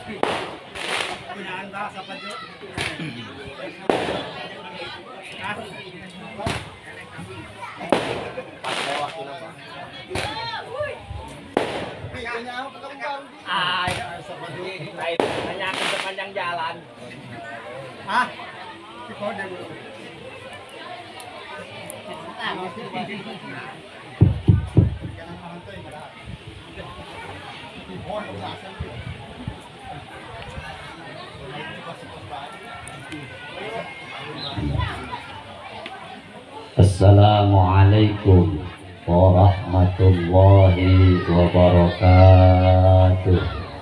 Hanya ke sepanjang jalan. Ah, kode dulu. Assalamualaikum warahmatullahi wabarakatuh.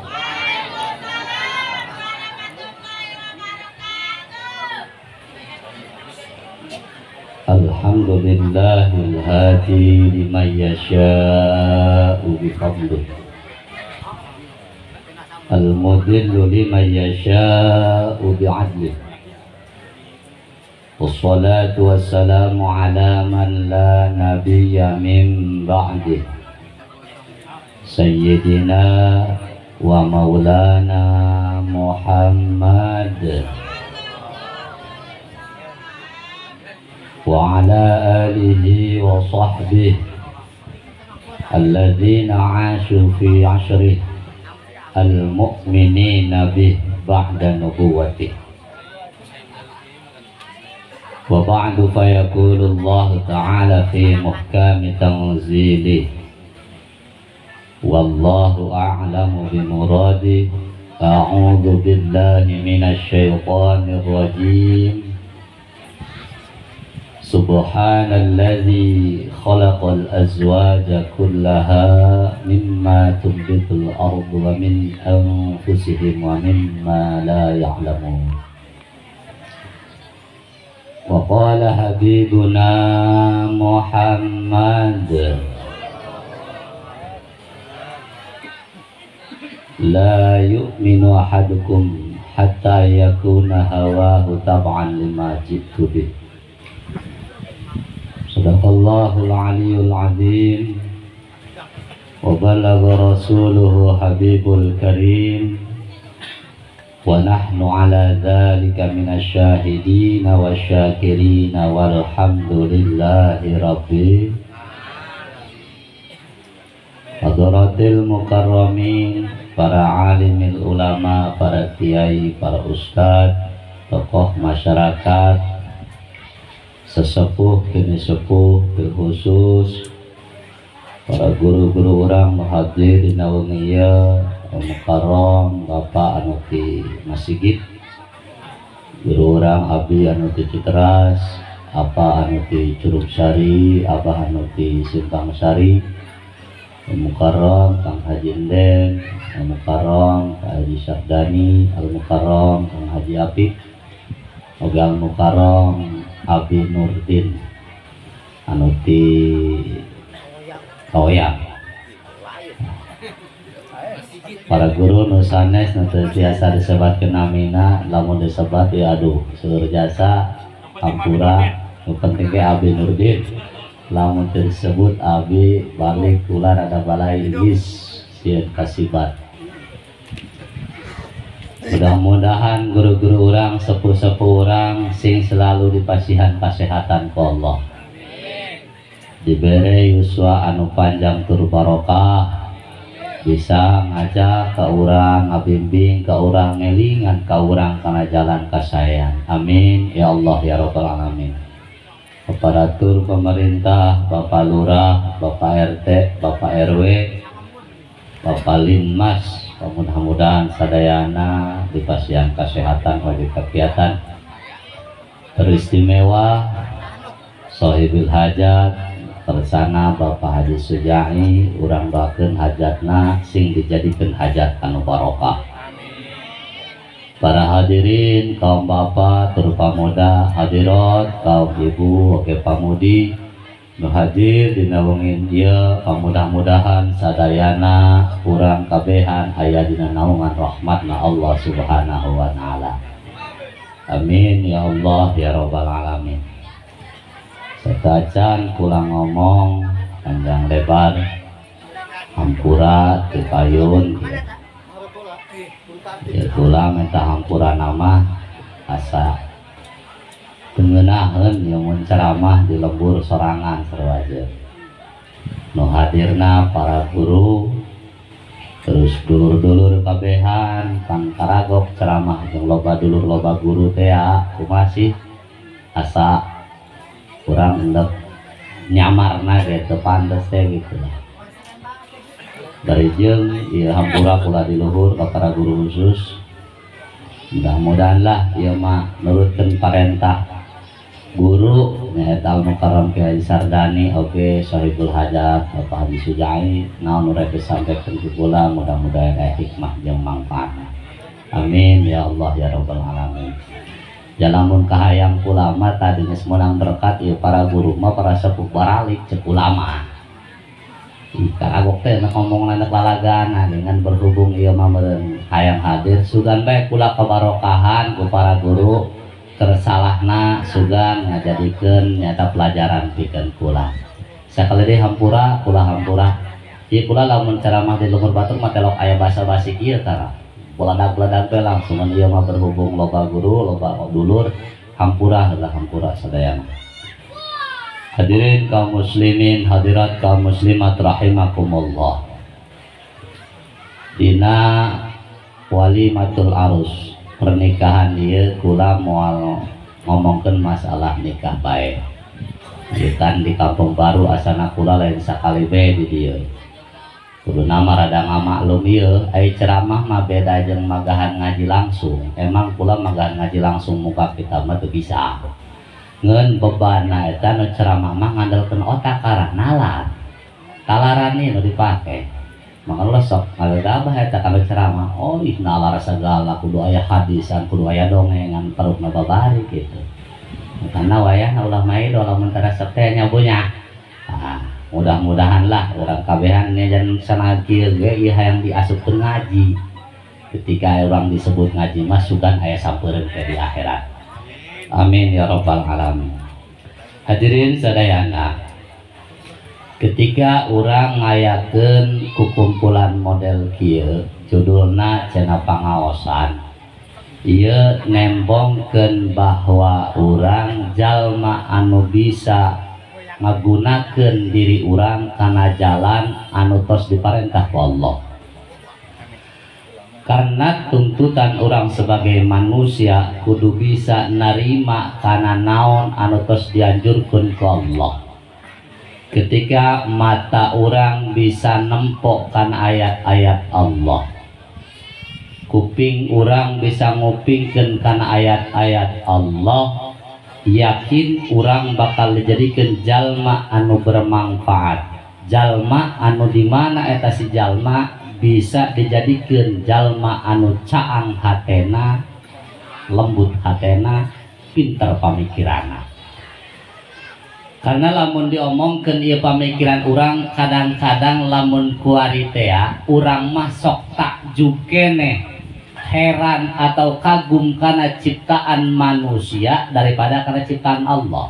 Alhamdulillahil hadi liman yasha'u bifadlih, al-mudillu liman yasha'u bi'adlih. Wassalatu wassalamu ala man la nabiyya min ba'dih, Sayyidina wa maulana Muhammad wa ala alihi wa sahbihi alladhina 'ashu fi 'ashrih al-mu'minina bih ba'da nubuwwatih. Wa ba'du fa yaqulu Allah ta'ala fi muhkami tanzilih, wallahu a'lamu bi muradi. A'udzu billahi minasy syaithanir rajim. Subhanalladzi khalaqal azwaja kullaha mimma tunbitul ardu wa min anfusihim wa mimma la ya'lamun. Wa qala habibuna Muhammad, la yu'minu ahadukum hatta yakuna hawahu tab'an lima ji'tu bih. Sadaqallahul aliyyul azim wa balagha rasuluhu habibul karim wa nahnu ala dhalika minasy syahidina wasyakirina walhamdulillahi rabbil hadratil mukarramin, para alimil ulama, para kiai, para ustadz, tokoh masyarakat, sesepuh kini sepuh, khusus para guru-guru orang muhadir di Nawangiyah Mukarram, Bapak anu ti Masjid, guru orang abdi anu ti Citeras, apa anu ti Curug Sari, apa anu ti Simpang Sari, Mukarram Kang Haji Enden, Mukarram Kang Haji Syardani, Al-Mukarram Kang Haji Apik, Ogal Mukarram Abi Nurdin anu ti Kaoyang. Para guru nusanes nanti biasa disebatkeun namina, lamun disebat ya aduh seluruh jasa hampura, nu penting ge Abi Nurdin. Lamun disebut Abi balik ular ada balai iblis sieun kasibat. Mudah-mudahan guru-guru orang, sepuh-sepuh orang sing selalu dipasihan kesehatan ku Allah, diberi yuswa anu panjang tur barokah, bisa ngajak ke orang, ngabimbing ke orang, ngelingan ke orang kana jalan kasayan. Amin ya Allah ya rabbal alamin. Aparatur pemerintah, Bapak Lurah, Bapak RT, Bapak RW, Bapak Linmas, mudah-mudahan sadayana dipasihan kesehatan wajib kegiatan teristimewa. Sohibil hajat tersana Bapak Haji Sujai, urang doakeun hajatna sing dijadikeun hajat anu barokah. Para hadirin, kaum bapak, tur pamuda, hadirat, kaum ibu, oke pamudi nu hadir dina wengi ieu, mudah-mudahan sadayana urang kabehan aya dina naungan rahmatna Allah Subhanahu wa taala. Amin ya Allah ya rabbal alamin. Setacan kurang ngomong panjang lebar hampura teu payun. ya kula minta hampura nama asa tengenahan yang menceramah di lembur sorangan serwaja no hadirna para guru terus dulur-dulur kabehan kang karagok ceramah yang loba dulur loba guru teh masih asa kurang endek nyamarna gitu pantes teh gitu dari jeung ieu hampura kula di luhur ka para guru khusus mudah-mudahan lah ieu mah nurutkeun parentah guru nyaeta Al-Mukarram Kiai Sardani oge Sahibul Hajat Bapak Haji Sujai naon urang sampaikeun ku kula mudah-mudahan aya hikmah jeung manfaat amin ya Allah ya rabbal alamin jalamun kahayang kula mah tadi geus meunang berkat ieu para guru mah para sepuh baralik cek ulama karagok teh ngomong anak lalagana dengan berhubung ieu mah meureun hayang hadir sugan bae kula kabarokahan ku para guru tersalahna sugan ngajadikeun nyata pelajaran pikeun kula sakali deui hampura kula hampura ieu kula lamun ceramah di Lumur Batur mah telok aya basa-basi kieu tara beladak-beladak teh langsung ieu mah berhubung loba guru loba dulur hampura heula hampura sadayana. Hadirin kaum muslimin, hadirat kaum muslimat rahimakumullah. Dina walimatul arus pernikahan ieu kula moal ngomongkeun masalah nikah bae. Kan di Kampung Baru asana kula lain sakali bae di dieu. Kudu nama rada ngamaklum ieu, ai ceramah mah beda jeung magahan ngaji langsung. Emang kula magahan ngaji langsung muka kita mah teu bisa. Ngeun bebanna eta nu ceramah mah ngandalkeun otak karah nalar talaran ieu nu dipake maka lu sok ngadabah eta kana ceramah oh ih nalar sagala kudu aya hadisan kudu aya dongengan perutna babari kitu karena wayahna ulah main lamun taresep teh nyabunya mudah-mudahan lah urang kabehan nyajan sanakieu ge ieu hayang diasupkeun ngaji ketika urang disebut ngaji mah sugan aya sampeureun teh di akhirat. Amin ya rabbal alamin. Hadirin sadayana, ketika orang ngayakeun kukumpulan model kieu judulna cenah pangaosan ieu nembongkeun bahwa orang jalma anu bisa ngagunakeun diri orang kana jalan anu tos diparentah ku Allah. Karena tuntutan orang sebagai manusia kudu bisa narima karena naon anu tos dianjurkeun ku Allah. Ketika mata orang bisa nempok kan ayat-ayat Allah, kuping orang bisa ngupingkeun kana ayat-ayat Allah, yakin orang bakal dijadikeun jalma anu bermanfaat, jalma anu dimana eta si jalma bisa dijadikan jalma anu caang hatena lembut hatena pinter pamikirana karena lamun diomongkeun ieu pamikiran urang kadang-kadang lamun kuari teh urang mah sok takjub keneh heran atau kagum kana ciptaan manusia daripada kana ciptaan Allah.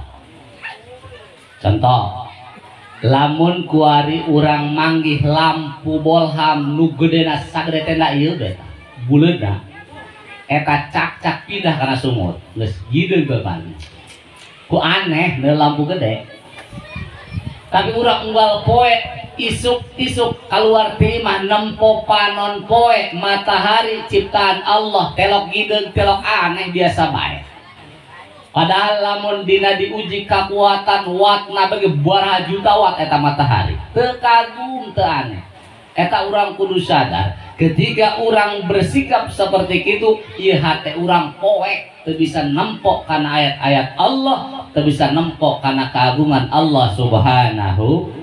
Contoh lamun kuari urang manggih lampu bolham nu gedena sagede tenda ieu beta buleudna eta cak-cak pindah kana sumut geus gideung beban ku aneh nu lampu gede tapi urang unggal poe isuk-isuk keluar ti mah nempo panon poe matahari ciptaan Allah telok gideung telok aneh biasa bae. Padahal lamun dina diuji kekuatan wattna bagi baraha juta watt eta matahari teu kagum teu aneh eta urang kudu sadar ketika urang bersikap seperti itu ieu hate urang poek teu bisa nempok kana ayat-ayat Allah teu bisa nempok kana keagungan Allah subhanahu.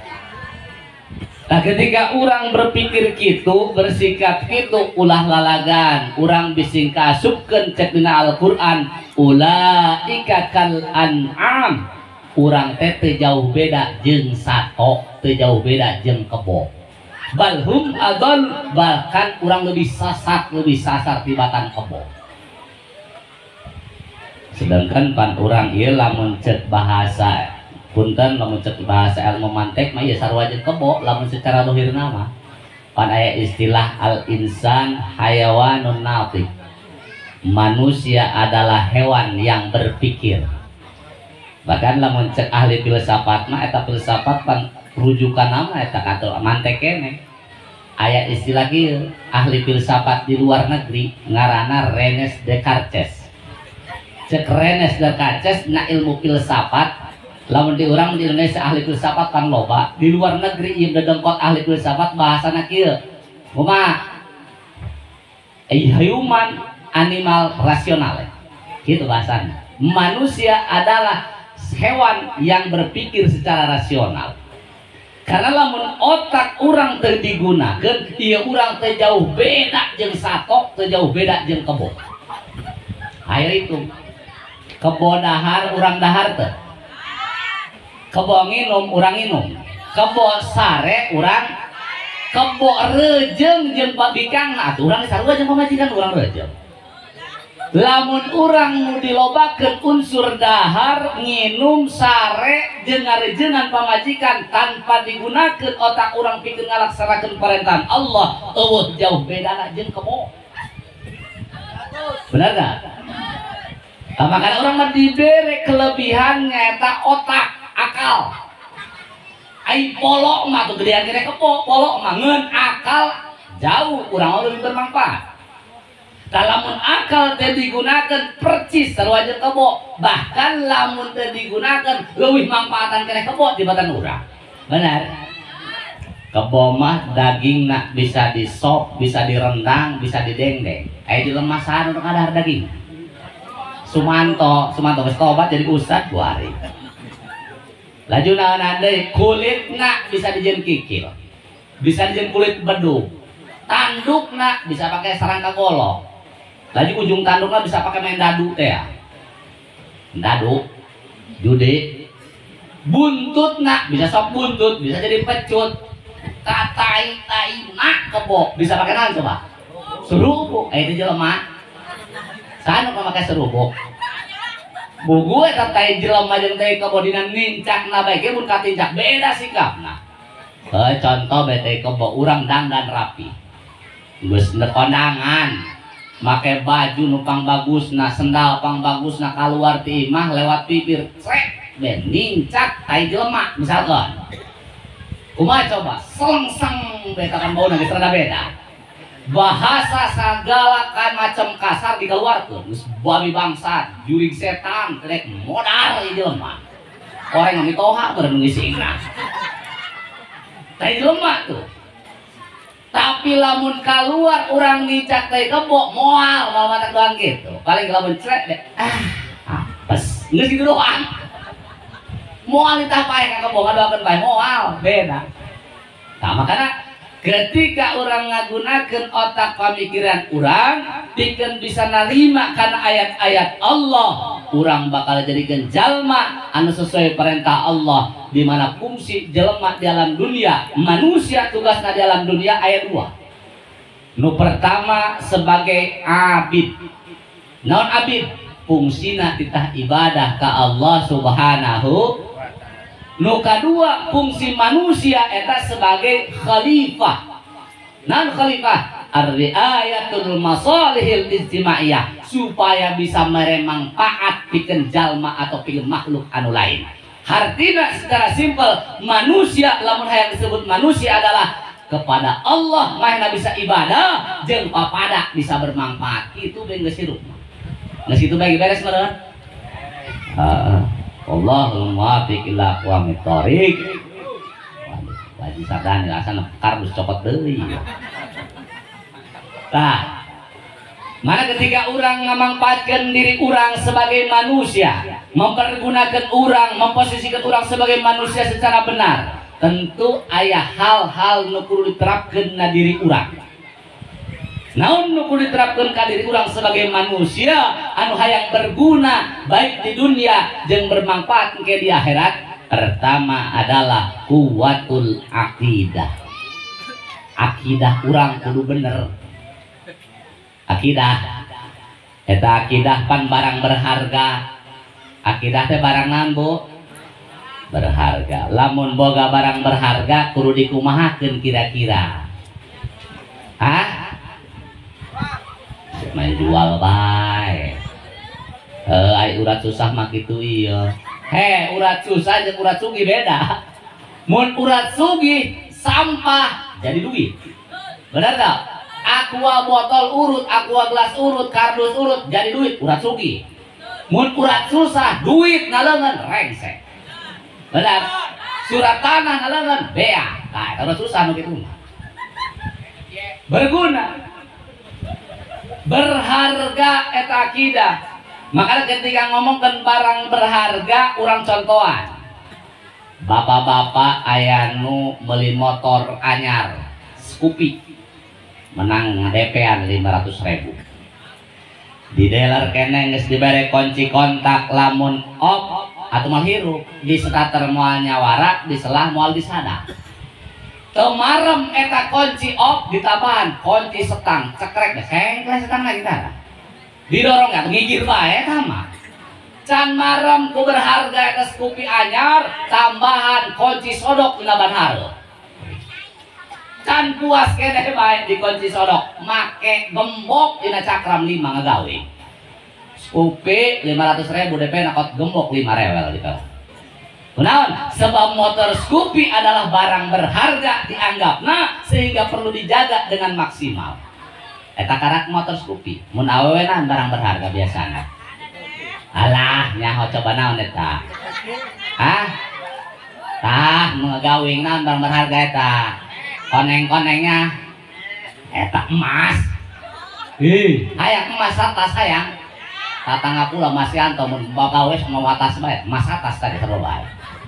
Nah ketika orang berpikir gitu, bersikap gitu, ulah lalagan, orang bising kasupkeun cek dina Al-Qur'an, ulaika kal an'am. Urang teh teu jauh beda jeung sato, teu jauh beda jeung kebo. Balhum adol, bahkan urang lebih sasar tibatan kebo. Sedangkan pan urang ieu lamun cek bahasa punten lamun cek bahasa ilmu mantek mah ya sarua jeung kebo lamun secara dohirna mah Pan aya istilah al insan hayawanun natiq. Manusia adalah hewan yang berpikir. Bahkan lamun cek ahli filsafat mah eta filsafat pan rujukan nama eta katul mantek kene. Aya istilah kieu ahli filsafat di luar negeri ngaranna René Descartes. Cek René Descartes na ilmu filsafat lamun di urang di Indonesia ahli filsafat kan loba, di luar negeri ieu dedengkot ahli filsafat bahasana kieu. Kumaha? Human animal rasional, gitu bahasanya. Manusia adalah hewan yang berpikir secara rasional. Karena lamun otak orang teu digunakeun, ieu urang teh jauh beda jeung satok, teu jauh beda jeung kebo. Ayo itu. Kebo dahar urang dahar teh. Kebo nginum urang nginum. Kebo sare urang kebo rejeung jeung pabikangna atuh urang sarua jeung pamajikan urang rejeung. Lamun urang nu dilobakeun unsur dahar nginum sare jeung ngarejeungan pamajikan tanpa digunakeun otak urang pikeun ngalaksanakeun parentan Allah eueuh jauh bedana jeung kebo. Benar gak? Makanya orang mah dibere kelebihan nyata otak akal. Ai polok mah tuh gedean kene kebo, polok mah ngeun akal jauh urang lebih bermanfaat. Lamun akal teh digunakan percis sarua jeung kebo, bahkan lamun teh digunakan leuwih manfaatan keneh kebo tibatan urang. Benar? Kebo mah dagingna bisa disop, bisa direndang, bisa didengdeng. Aya jelema saha nu kadahar daging? Sumanto geus tobat jadi ustad 2 hari. Laju naon deui kulitna bisa dijieun kikil. Bisa dijieun kulit bedug. Tandukna bisa pakai sarangka golok. Lagi ujung tanduknya bisa pakai main dadu teh ya. Dadu, judi. Buntutna bisa sok buntut, bisa jadi pecut. Tai-tai kebo bisa pakai naon coba? Serubuk. Itu jelema. Sanu pakai serubuk. Bugu eta tai jelema jeung tai kebo dina nincakna bae ge mun katincak beda sikapna. Contoh bete kebo urang dandan rapi. Geus kondangan. Make baju nupang bagusna, sendal pang bagusna keluar ti imah lewat bibir cek ben nincak tai jelema misalkan. Kumaha coba? Sengseng beta kan bauna geus rada beda. Bahasa sagala kan macam kasar dikeluarkeun. Geus babi bangsat, jurig setan, rek modal ieu jelema. Orang yang mitoha beureun ngisingna. Tai jelema tuh. Tapi lamun keluar orang nicak teh kebo moal matak doang gitu. Paling lamun celek deh. Apes. Geus gitu doang. Moal ditah pae ka kebo ngadoakeun bae moal beda. Nah, makanya ketika orang ngagunakeun otak pamikiran orang pikeun bisa narima kana ayat-ayat Allah, orang bakal jadikeun jalma anu sesuai perintah Allah. Di mana fungsi jelema di alam dunia, manusia tugasnya di alam dunia ayat 2. Nu pertama sebagai abid. Naon abid? Fungsina titah ibadah ka Allah Subhanahu. Nu kadua fungsi manusia eta sebagai khalifah. Naon khalifah? Ar-riayatul masalihil ijtimaiyah, supaya bisa meremangfaat pikeun jalma atau pikeun makhluk anu lain. Artinya secara simpel manusia lamun hayang disebut manusia adalah kepada Allah mahna bisa ibadah jeung papada bisa bermanfaat. Itu beung geus hirup. Geus kitu bae beres meureun. Allahul muwaffiq ila aqwamit thoriq. Wajib sadane asana kardus copot deui. Tah. Mana ketika orang memanfaatkan diri orang sebagai manusia, mempergunakan orang, memposisikan orang sebagai manusia secara benar, tentu aya hal-hal nu kudu diterapkeun na diri orang. Naon nu kudu diterapkeun ka diri orang sebagai manusia anu hayang berguna baik di dunia jeung bermanfaat ke di akhirat? Pertama adalah kuwatul akidah. Akidah orang kudu bener. Akidah eta akidah pan barang berharga. Akidah teh barang naon Bu? Berharga. Lamun boga barang berharga kudu dikumahakeun kira-kira. Hah? Main jual bae. Ai urat susah mah kitu ieu. Urat susah jeung urat sugih beda. Mun urat sugih sampah jadi duit. Benar tak? Aqua botol urut, aqua gelas urut, kardus urut jadi duit, urat sugih. Mun urat susah, duit ngaleungeun rengsek. Benar? Surat tanah ngaleungeun bea. Nah, eta susah nu kitu. Berguna. Berharga eta akidah. Makanya ketika ngomongkan barang berharga, orang contohan. Bapak-bapak aya nu meuli motor anyar, Scoopy. Menang DP-an 500.000. Di dealer kene geus dibere kunci kontak lamun off atuh mal hirup, di starter moal nyawara, di selah moal disadak. Teu marem eta kunci off ditabahan kunci setang, cekrek sengkleh setang lagi tah. Didorong gak ngigir bae eta mah. Can marem ku berharga eta Scoopy anyar, tambahan kunci sodok dina ban hareup. Can puas kene bae di kunci sodok, make gembok dina cakram 5 ngagawe. Scoopy 500.000 DP nakot gembok 5 rewel gitu. Kunaon? Sebab motor Scoopy adalah barang berharga dianggapna sehingga perlu dijaga dengan maksimal. Eta karak motor Scoopy, mun awewenan barang berharga biasana. Alah, nyaho coba naon eta? Hah? Tah, ngagawing naon barang berharga eta? Koneng-konengnya eta emas. Hayang emas atas hayang. Tatangga pula Mas Yanto mun bagawe sama atas bae, emas atas tadi terlalu bae.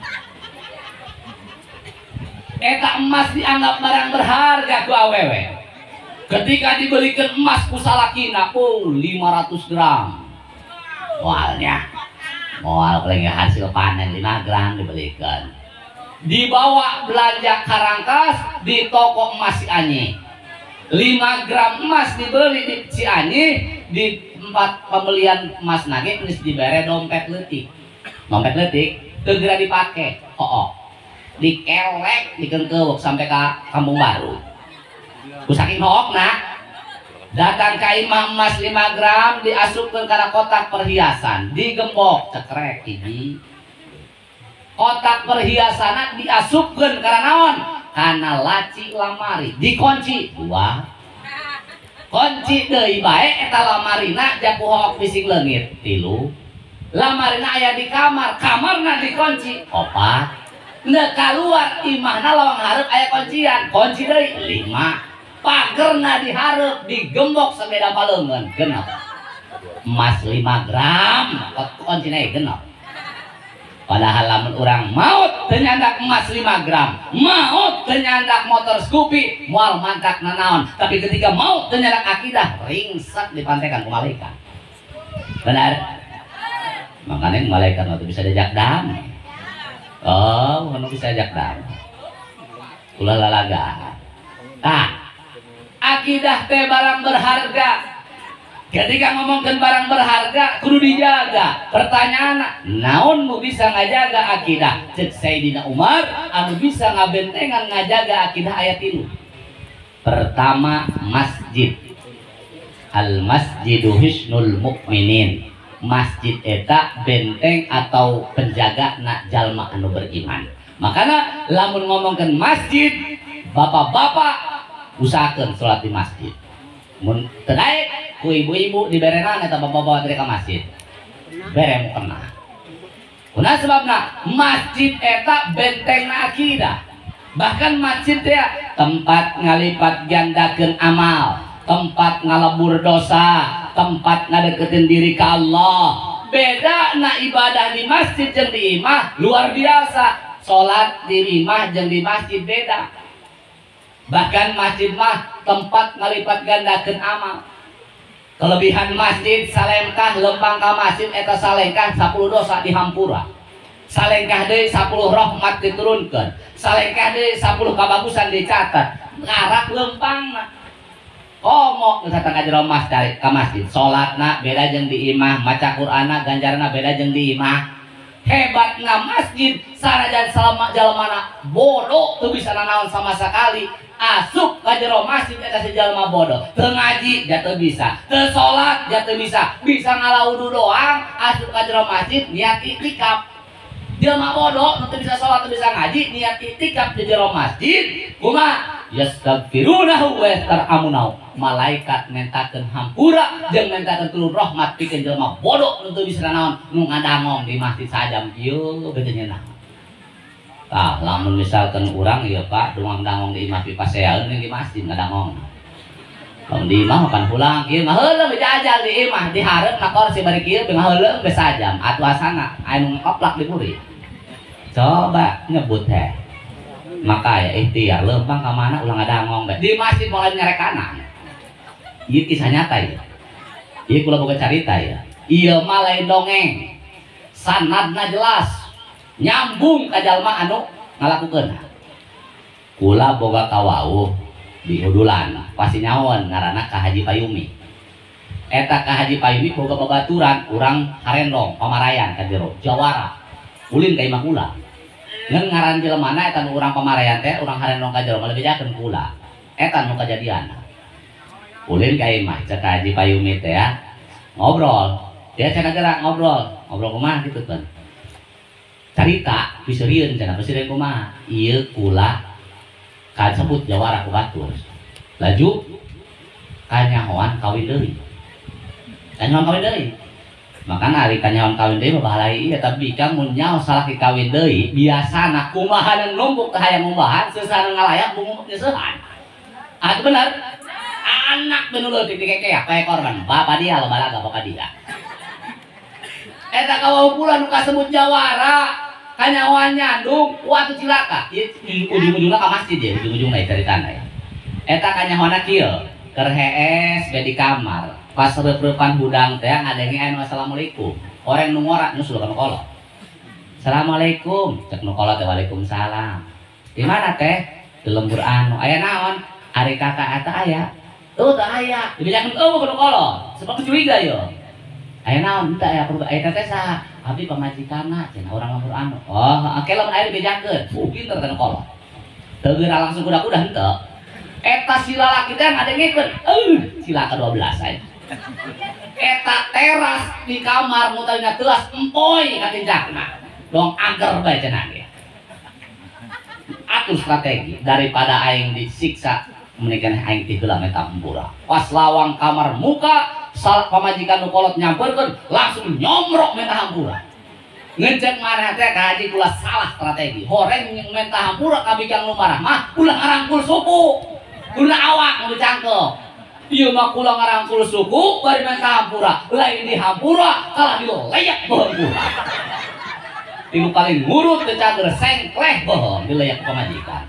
Eta emas dianggap barang berharga ku awewe. Ketika dibelikan emas ku salakina, 500 gram. Moalnya. Moal paling hasil panen 5 gram dibelikan. Dibawa belanja Karangkas di toko emas Cianyi. 5 gram emas dibeli di Cianyi, di tempat pembelian emas nage geus dibere dompet leutik. Dompet leutik teu geura dipake. Dikelek dikeungkeuk sampai ke Kampung Baru. Ku saking hookna datang ka imah emas 5 gram diasupkeun kana kotak perhiasan, digembok cekrek hiji. Kotak perhiasan diasupkeun karena naon? Karena laci lamari dikunci 2. Kunci deui bae eta lamarina jaku hook bising leungit 3. Lamarina aya di kamar, kamarna dikunci 4. Neu kaluar imahna lawang hareup aya kuncian, kunci deui 5. Pagerna dihareup digembok sabeda paleungeun 6. Emas 5 gram, kuncina genep. Padahal lamun urang maut teu nyandak emas 5 gram, maut teu nyandak motor Scoopy, moal mantak nanaon, tapi ketika maut teu nyandak akidah, ringsek dipantekan ku malaikat. Benar? Makanya malaikat itu bisa diajak damai. Oh, anu bisa diajak damai. Ulah lalaga. Tah, akidah teh barang berharga. Ketika ngomongkan barang berharga kudu dijaga. Pertanyaan, naon mu bisa ngajaga akidah? Cek Sayyidina Umar, anu bisa ngabentengan ngajaga akidah ayat ini. Pertama, masjid. Al masjidu hisnul mukminin. Masjid eta benteng atau penjaga nak jalma anu beriman. Makanya lamun ngomongkan masjid, bapak-bapak usahakeun salat di masjid. Mun teu daek ku ibu-ibu diberenan eta bapak-bapak teh ka masjid. Bere mu kena. Kunaon sebabna? Masjid eta bentengna akidah. Bahkan masjid teh tempat ngalipat gandakeun amal, tempat ngalebur dosa, tempat ngadeketin diri ke Allah. Beda na ibadah di masjid jeung di imah luar biasa. Salat di imah jeung di masjid beda. Bahkan masjid mah tempat ngalipat gandakeun amal. Kelebihan masjid salengkah lempang ka masjid eta salengkah 10 dosa dihampura. Salengkah deui 10 rahmat diturunkeun. Salengkah deui 10 kabagusan dicatat. Ngarak lempangna. Komo misalkan ka jero masjid ka masjid, salatna beda jeung di imah, maca Qur'anna ganjarna beda jeung di imah. Hebatna masjid sanajan salama jalmana bodoh teu bisa nanaon sama sekali. asup ka jero masjid eta si jalma bodoh teu ngaji ja teu bisa teu salat ja teu bisa ngalaudu doang asup ka jero masjid niat iktikaf jalma bodoh nu teu bisa salat teu bisa ngaji niat iktikaf di jero masjid kumaha yastaghfirunahu wa yastarhamunahu malaikat mentakeun hampura jeung mentakeun tulung rahmat pikeun jelema bodoh nu teu bisa naon nu ngadangong di masjid sajam ieu beuteung nyeunah. Tah lamun misalkan urang ieu Pak duang dangong di imah pipaseaeun di masjid ngadangong. Lamun di imah makan pulang ieu mah heuleum jajal di imah di hareup nakor si bari kieu beunga heuleum ge sajam atuh asana anu ngoplak di murid. Coba nyebut teh. Maka ya ikhtiar lempang ke mana ulang ada ngomong di masjid mulai nyarekana iya kisah nyata ya iya kula boga carita ya iya malai dongeng sanadna jelas nyambung ka jalma anu ngalakukeun kula boga kawauh di Udulan pasti nyaon ngaranna Ka Haji Payumi eta Ka Haji Payumi boga babaturan urang harendong pamarayan ka jero jawara ulin ka imah kula ngan ngaran jelema eta nu urang pamarayan teh urang harendong ka jero lebih bejakeun kula eta nu kajadian ulin ka imah cek Haji Payumi teh ya ngobrol dia cenah gerak ngobrol kumaha kitu kan carita piseurieun cenah presiden kumaha ieu kula kasebut jawara ku batur laju kanyahoan kawin deui makanya hari kanyawan kawin deui bahalai ieu tapi kan mun nyaho salaki kawin deui biasana kumaha nu numpuk teh hayang ngumbahan seusah ngalayak bunguk teh seuhan atuh bener anak bener leutik dikekeak kae korban bapa dia lo balaga boka dia eta kawau kula nu kasebut jawara kanyawan nyandung waktu cilaka ieu ujung-ujungna ka masjid ya ujung-ujungna caritana ya eta kanyawana kieu keur hees be di kamar pas reup-reupan hudang teh ngadenge anu assalamualaikum orang nu ngora nu sudah kolot assalamualaikum cek nu kolot teh waalaikumsalam di mana teh di lembur anu aya naon ari kakak eta aya teu aya dibejakeun eueuh nu kolot sebab curiga yo aya naon teu aya perlu eta teh saha abdi pamajikanna cenah urang lembur anu oh oke lamun aya dibejakeun pinter teh nu kolot teu geura langsung kuda-kuda henteu eta si lalaki teh ngadengekeun sila ke-12 aya eta teras di kamar mutalina telas empoy katinjakna dong agar bae cenah ge atuh strategi daripada aing disiksa mendingan aing ti heula meta hampura pas lawang kamar muka sal pamajikan nu kolot nyamperkeun langsung nyomrok meta hampura ngecek marah teh ka haji kula salah strategi horeng meta hampura ka bijang nu marah mah ulah ngarangkul suku ulah awak nu dicangkep ieu mah kula ngarangkul suku bari menta hampura lain di hampura kalah dileyak beung tilu kali ngurut teu cager sengkleh beung dileyak pamajikan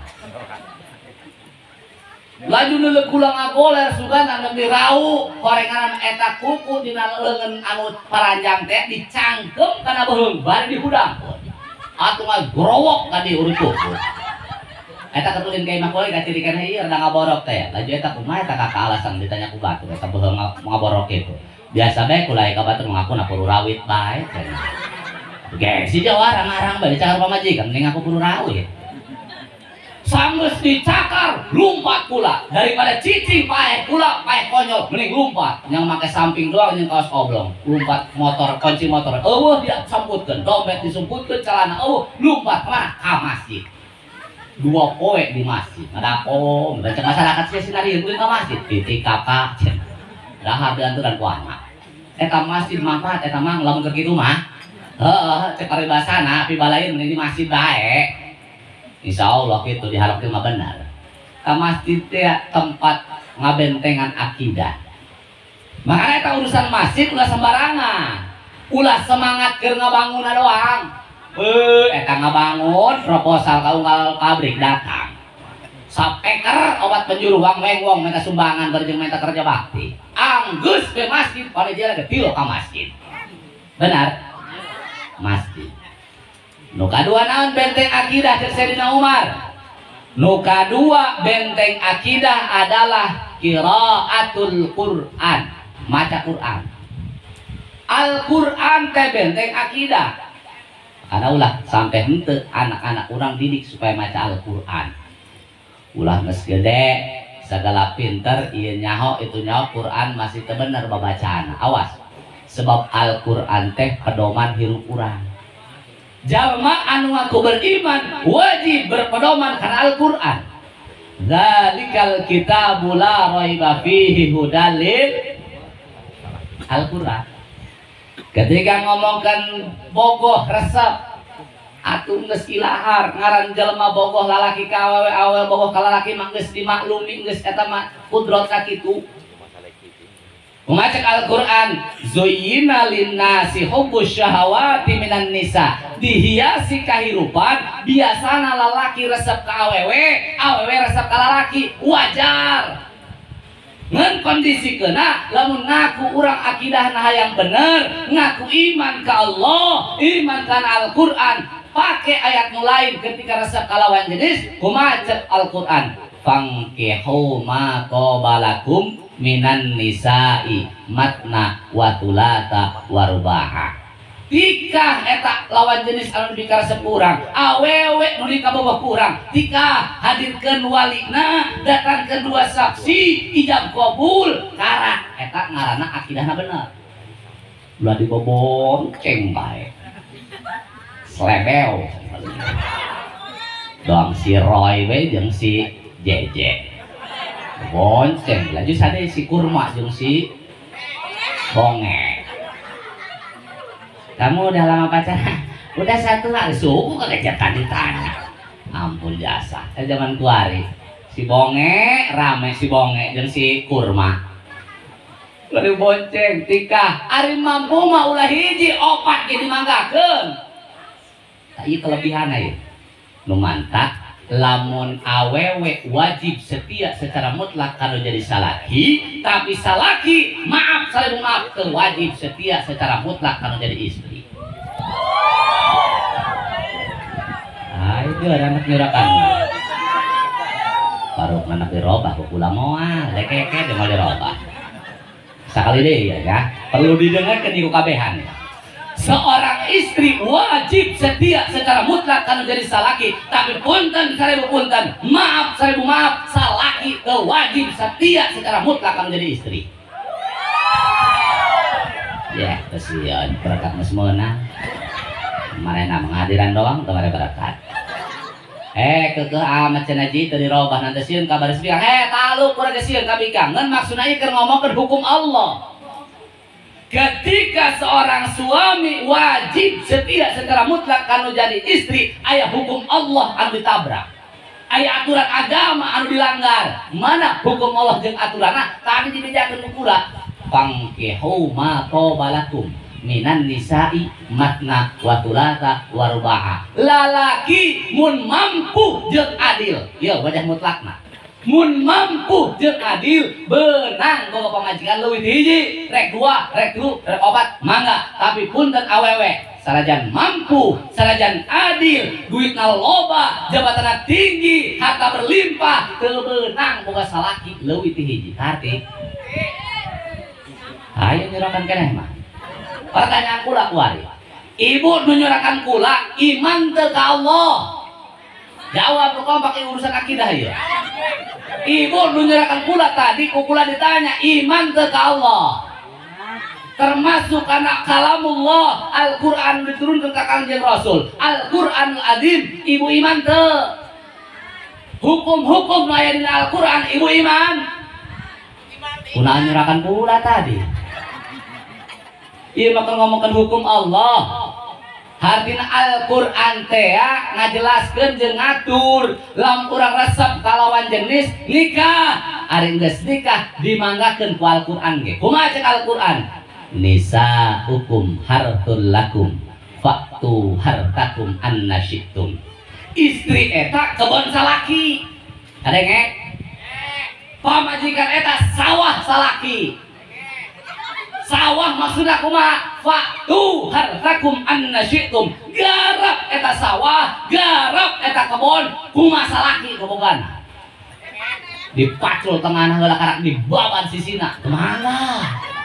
laju neuleuh kula ngagoler sugan anu dirau gorengan eta kuku dina leungeun anu paranjang teh dicangkem kana beung bari dihudang atuh ngagrowok ka di urut kuku eta ketulin ka imah kula kacirikan ieu rada ngaborok teh laju eta kumaha eta kakak alasan ditanya ku batur eta beung ngaborok kitu biasa bae kula ka batur ngaku na puru rawit bae gengsi jawara ngarang bae dicagar pamajikan mending aku puru rawit sanggeus dicakar lumpat kula daripada cicing paeh kula paeh konyol mending lumpat yang make samping doang jeung kaos oblong lumpat motor kunci motor eueuh dia samputkeun dompet disumputkeun celana eueuh lumpat kemana ka masjid dua poe di masjid ngadako baca masyarakat sia sinari kulit ka masjid titik kakak dahar dianturan ku anak eta masjid manfaat eta mah lamun keur kitu mah heuh cek paribasana pibalaeun mending di masjid bae insyaallah kitu diharapkeun mah bener ka masjid teh tempat ngabentengan akidah makanya eta urusan masjid ulah sembarangan ulah semangat keur ngabangunna doang eta ngabangun proposal ka unggal pabrik datang sapeker obat penjuruang weng-wong minta sumbangan berjeng minta kerja bakti anggus ke masjid pada jalan ke tilo ka masjid benar masjid nu kadua naon benteng akidah cek Sayyidina Umar nu kadua benteng akidah adalah qiraatul Quran maca Quran Al-Quran teh benteng akidah karena ulah sampai henteu anak-anak orang didik supaya maca Al-Quran ulah geus gede segala pinter ieu nyaho itu nyaho Quran masih teu bener babacaan. Awas, sebab Al-Quran teh pedoman hirup urang. Jalma anu ngaku beriman wajib berpedoman kana Al-Quran. Dzalikal kitabu la raiba fihi hudal lil Al-Quran. Ketika ngomongkan bogoh resep atuh geus ilahar ngaran jelema bogoh lalaki ka awewe bogoh ka lalaki mah geus dimaklumi geus eta mah kudrot ka kitu. Ngacak Al-Quran zuyyina linnasi hubbus syahawati minan nisa, dihiasi kahirupan biasana lalaki resep ka awewe, awewe resep ka lalaki, wajar ngan kondisi kena lamun ngaku urang akidah nah yang bener, ngaku iman ka Allah, iman kana Al-Quran, pakai ayat lain ketika resep kalawan jenis kumaha cek Al-Quran fangkihu ma qabalakum minan nisa'i matna wa thulatha wa rubaha. Tika eta lawan jenis anu dibikara sepurang awewe nu dikabogoh kurang tika hadirkeun walina datangkeun dua saksi ijab qabul kara eta ngaranna akidahna bener ulah dibobonceng bae slebeo doang si Roy we jeung si Jeje bonceng lanjut sade si Kurma jeung si Bonge. Kamu udah lama pacaran? Udah 1 hari suku kegejetan ditanya. Ampun jasa. Zaman kuari si Bonge rame si Bonge jeung si Kurma. Lalu bonceng tika ari mampu mah ulah hiji opat ge dimanggakeun. Tah ieu kelebihanna ieu. Nu mantap lamun awewe wajib setia secara mutlak kalau jadi salaki, tapi salaki maaf saling maaf ke wajib setia secara mutlak kalau jadi istri. Ah itu ada anak nyurakan baru anak dirobah kukula moal lekeke dia mau dirobah sekali deh ya perlu didengarkan di kabehan. Seorang istri wajib setia secara mutlak kalau jadi salaki, tapi punten seribu punten, maaf seribu maaf, salaki wajib setia secara mutlak kalau jadi istri. Ya kesian berkat mesmona marena menghadiran doang kemarin berkat. Kekeh amat cenaji tadi robah nanti sieun kabar sepiang. Talu kurang sieun kabikang. Ngan maksudnya keur ngomongkeun hukum Allah. Ketika seorang suami wajib setia secara mutlak kanu jadi istri, aya hukum Allah anu ditabrak, aya aturan agama anu dilanggar. Mana hukum Allah jeung aturanna tadi dibejakeun ku kula fangkihu ma qabalakum minan nisa'i matna wa thulatha wa rubaha. Lalaki mun mampu jeung adil ya wajah mutlakna mun mampu jeung adil benang boga pamajikan leuwih hiji rek 2 rek 3 rek 4 mangga, tapi punten awewe sanajan mampu sanajan adil duitna loba jabatanna tinggi harta berlimpah teu beunang boga salaki leuwih ti hiji arti ayo nyurakan keneh mah. Pertanyaan kula kuari ibu nu nyurakan kula iman teu ka Allah? Jawab kok pakai urusan akidah ya. Ibu menyerahkan pula tadi kukula ditanya iman ke Allah. Termasuk karena kalamullah Al-Quran diturunkan ke Kangjeng Rasul Al-Quranul Azim ibu iman te. Hukum-hukum layanin Al-Quran ibu iman. Kuna menyerahkan pula tadi. Iya bakal ngomongkan hukum Allah. Hartina Al-Quran teh ngajelaskeun jeung ngatur lamun urang resep kalawan jenis nikah ari geus nikah dimanggakeun ku Al-Quran ge. Kumaha cek Al-Quran? Nisa hukum hartul lakum faktu hartakum anna syi'tum. Istri eta kebon salaki. Kadenge pamajikan eta sawah salaki. Sawah maksudna kumaha? Faktu hartakum anna syi'tum. Garap eta sawah, garap eta kebon, kumaha salaki kebogan. Dipacul tengahna heula karak dibabat sisina. Kemana?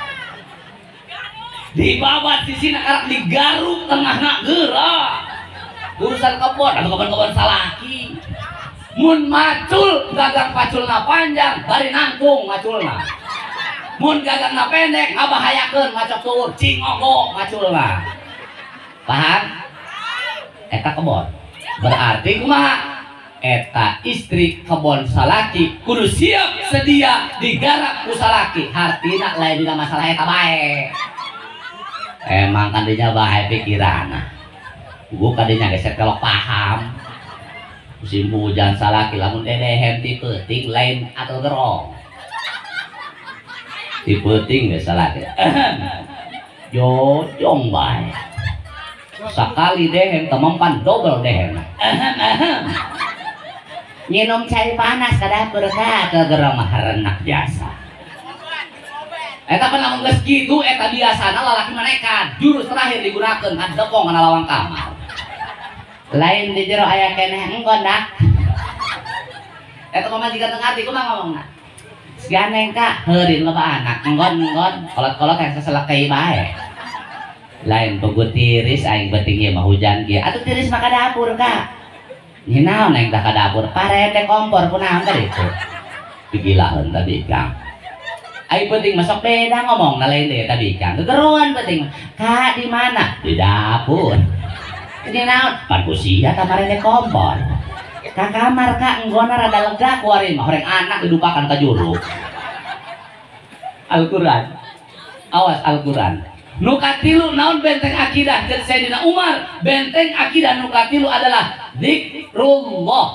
Dibabat sisina karak digaruk tengahna geura. Urusan kebon, atuh kebon-kebon salaki. mun macul gagang paculna panjang bari nangkung maculna, mun gagangna pendek ngabahayakeun macok tuur cingogo maculna. Paham? Eta kebon berarti kumaha? Eta istri kebon salaki kudu siap sedia digarap ku salaki, hartina lain dina masalah eta bae. Emang kan dinya bae pikiranna, gua kadinya geser kalau paham musim hujan salaki lamun dedehem ti peuting lain atau gerong ti peuting ge salaki jojong bae sakali dehem temempan double dehem nyinom cai panas ka dapur ka ke gerong mah harenak biasa. Eta pun namun geus kitu eta biasana lalaki manekan jurus terakhir digunakeun hadepong kana lawang kamar. Lain di jero aya keneh enggon dak. Eta mah majikan teu ngarti kumaha ngomongna. Siganeng ka heureun loba anak enggon kolot-kolot yang seselekei bae. Lain pegut tiris aing beuting ieu mah hujan kieu. Atuh tiris mah ka dapur ka. Nyi naon aing teh ka dapur? Parete teh kompor kunaon ka ditu. Pigilaheun tadi Kang. Ai penting masuk beda ngomong na lain deh tadi kan kegeruan penting kak di mana di dapur ini naon pan usia tamarene kompor ka kamar kak enggona rada lega kuarin mah orang anak dilupakan ka juru Al-Quran awas Al-Quran nu katilu naon benteng akidah jeung Sayyidina Umar benteng akidah nu katilu adalah zikrullah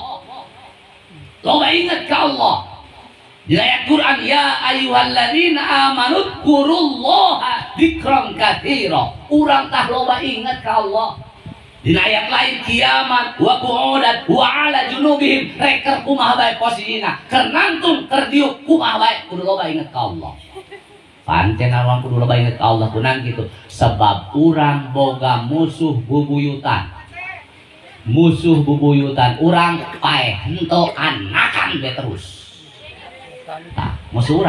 loba ingat ka Allah. Di ayat Quran ya ayyuhalladzina amanu dzkurullaha dzikran katsira. Urang tah loba inget ka Allah. Di ayat lain kiamat wa qu'udan wa ala junubihim reker kumaha bae posisina keur nangtung keur diuk kumaha bae kudu loba inget ka Allah. Pancen awan kudu loba inget ka Allah kunaon kitu sebab urang boga musuh bubuyutan. Musuh bubuyutan urang paeh henteu anakan bae terus. Nah, musuh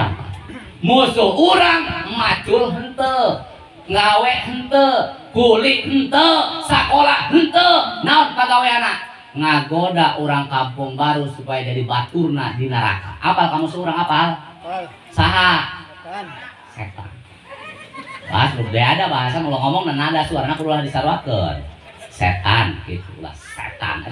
orang macul henteu ngawe henteu kulit henteu sakola henteu naon pagaweana ngagoda orang kampung baru supaya jadi baturna di neraka. Apal kamu seorang apal? Saha? Setan. Bahas ada bahasa kalau ngomong dan nada suarana kudu disarwakeun. Setan gitu lah setan.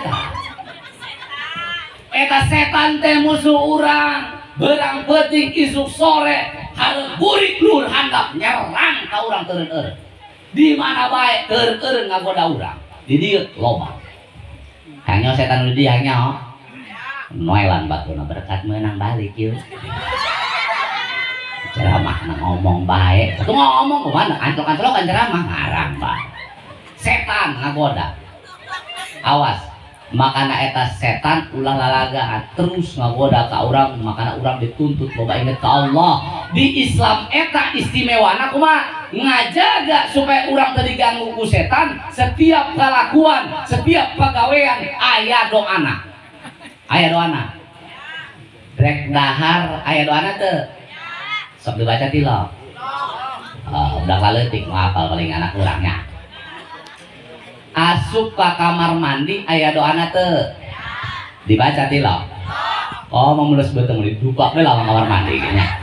Eta setan teh musuh urang berang penting isuk sore harus burik nur handap nyerang ka urang teureun-eureun di mana bae teureun-eureun ngagoda urang di dieu loba hanya setan nu di dieu hanya noelan batuna berkat meunang balik ieu ceramah ngomong bae atuh ngomong kumaha anclok-anclok kan ceramah ngarang bae setan ngagoda awas makana eta setan ulah lalagaan terus ngagoda ka urang makana urang dituntut loba inget ka Allah. Di Islam eta istimewana kumaha ngajaga supaya urang teu diganggu ku setan setiap kalakuan setiap pagawean aya doana rek dahar aya doana teu sok dibaca ti lo udah kaleutik ngapal paling anak urangnya asup ke kamar mandi aya doana teu dibaca ti lo oh mamulus beuteung didupak we lawan kamar mandi nya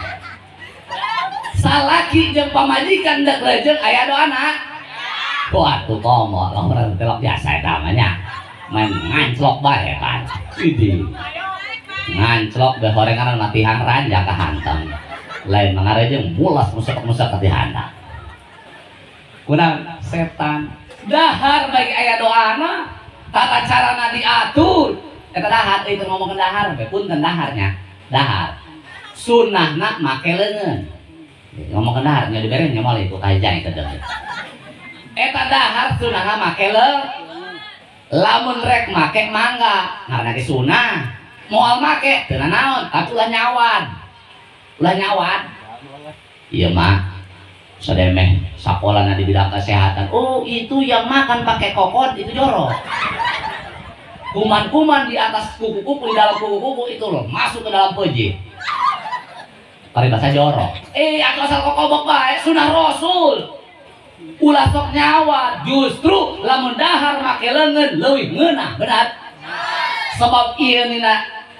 salaki jeung pamajikan dek lejeung aya doana atuh komo lamun telok biasa eta mah nya main nganclok bae kan idi nganclok be horengan latihan ranjang ka hanteng lain mangarejeng mulas musek-musek ka handap kunaon setan dahar bagi aya doana tata carana diatur eta dahar itu ngomongkeun dahar be punten daharnya dahar sunnahna make leungeun ngomongkeun dahar nya dibere nya moal itu kajang kedeng eta dahar sunnahna make lamun rek make mangga ngaranna ge sunnah moal make teu naon tapi ulah nyawan ieu mah sedemeh sekolahnya di bidang kesehatan. Oh itu yang makan pakai kokon itu jorok. Kuman-kuman di atas kuku-kuku di dalam kuku-kuku itu loh masuk ke dalam peji. Kali bahasa jorok. Asal kokobok bae sunah Rasul. Ulah sok nyawa justru lamun dahar make leungeun leuwih ngeunah benar. sebab ieu nina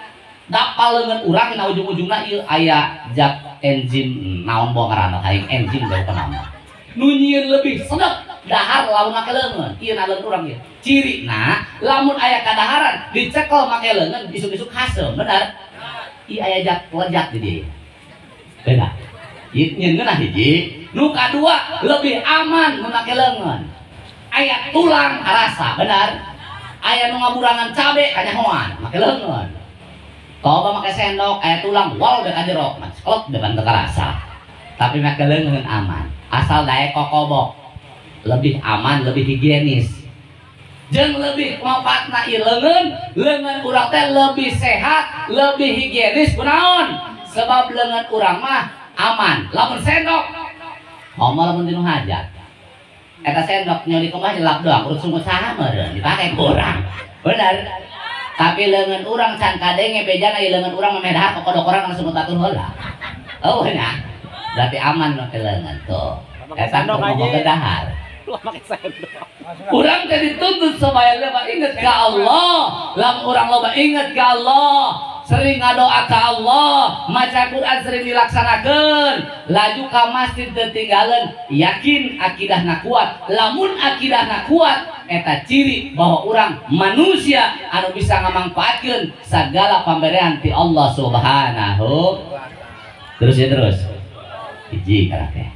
dapal leungeun urang na ujung-ujungna ieu aya zat enzim naon bae ngaranna hayang enzim bae panaona nu nyieun leuwih sedep dahar lamun make leungeun ieu na leungeun urang ieu cirina lamun aya kadaharan dicekel make leungeun isuk-isuk haseum bener ieu aya zat lejat di dieu beda ieu nyieunna hiji nu kadua lebih aman make leungeun aya tulang rasa bener aya nu ngaburangan cabe kanyahoan make leungeun coba make sendok aya tulang wal dek ajerok celok depan teu rasa tapi make leungeun aman asal daek kokobok lebih aman lebih higienis jeung lebih manfaatna ieu leungeun urang teh lebih sehat lebih higienis kunaon sebab leungeun urang mah aman lamun sendok ngomong lamun dinu hajat eta sendok nyoli kumaha nyelak doang urut sungut saha meureun dipake ku urang bener tapi leungeun urang can kadenge bejana ieu leungeun urang mah dahar kokodok urang kana sungut batur heula oh nya berarti aman make leungeun tuh eta sendok aja dahar lu make sendok urang teh dituntut supaya loba inget ka Allah lamun urang loba inget ka Allah sering ngadoa ka Allah maca Quran sering dilaksanakeun laju ka masjid teu tinggalan yakin akidahna kuat lamun akidahna kuat eta ciri bahwa urang manusia anu bisa ngamangpaatkeun sagala pamberian ti Allah Subhanahu terus ya terus hiji kana teh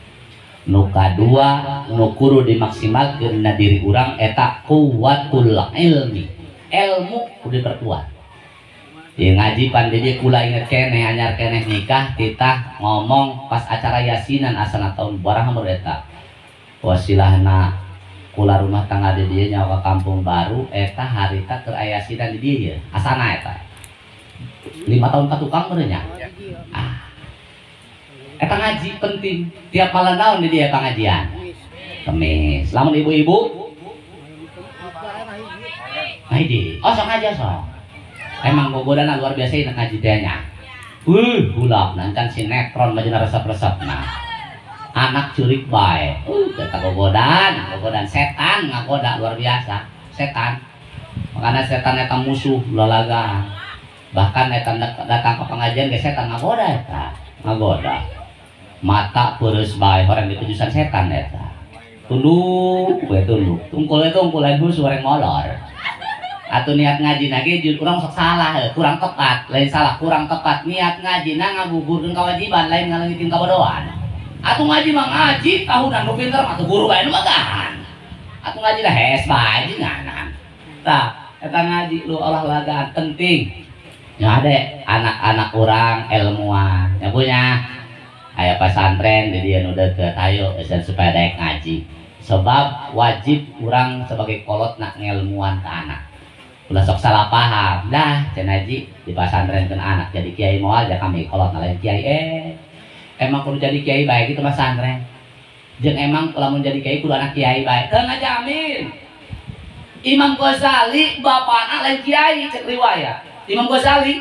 nu kadua nu kudu dimaksimalkeun na diri urang eta kuwatul ilmi ilmu kudu diperkuat ya ngaji pandi dia kula inget keneh anyar keneh nikah titah ngomong pas acara yasinan asana tahun barang hamur eta wasilahna kula rumah tangga di dia nyawa kampung baru eta harita keur aya yasinan di dia asana eta 5 tahun ka tukang merenya eta ngaji penting tiap malam naon di dia pengajian kemis lamun ibu-ibu ngaji oh sok ngaji sok emang gogodana luar biasa ini ngaji tehnya gula nancan sinetron majana resep-resep nah anak curik bae kita gogodan setan ngagoda luar biasa setan makanya setan eta musuh lalagaan bahkan eta datang ke pengajian ke setan ngagoda eta ngagoda mata peureuss bae horeng ditujusan setan eta tunduk we tunduk tungkul lain hus horeng molor atau niat ngaji nage jujur kurang sok salah kurang tepat lain salah kurang tepat niat ngaji na ngagugurkeun kewajiban lain ngalengitkeun kabodohan atau ngaji mah ngaji tahunan nu pinter atau guru bae nu magahan atau ngaji dah hes bae nganan tah eta ngaji lu olahraga penting nya ade anak-anak orang ilmuwan nya punya aya pesantren di dieu nu deukeut ayo esan supaya daek ngaji sebab wajib urang sebagai kolot nak ngilmuan ke anak ulah sok salah paham dah cenah haji di pasantrenkeun anak jadi kiai moal aja kami kolot lain kiai emang kudu jadi kiai baik itu pasantren jeung emang lamun jadi kiai kudu anak kiai baik teu ngajamin Imam Ghazali bapana lain kiai cek riwayat Imam Ghazali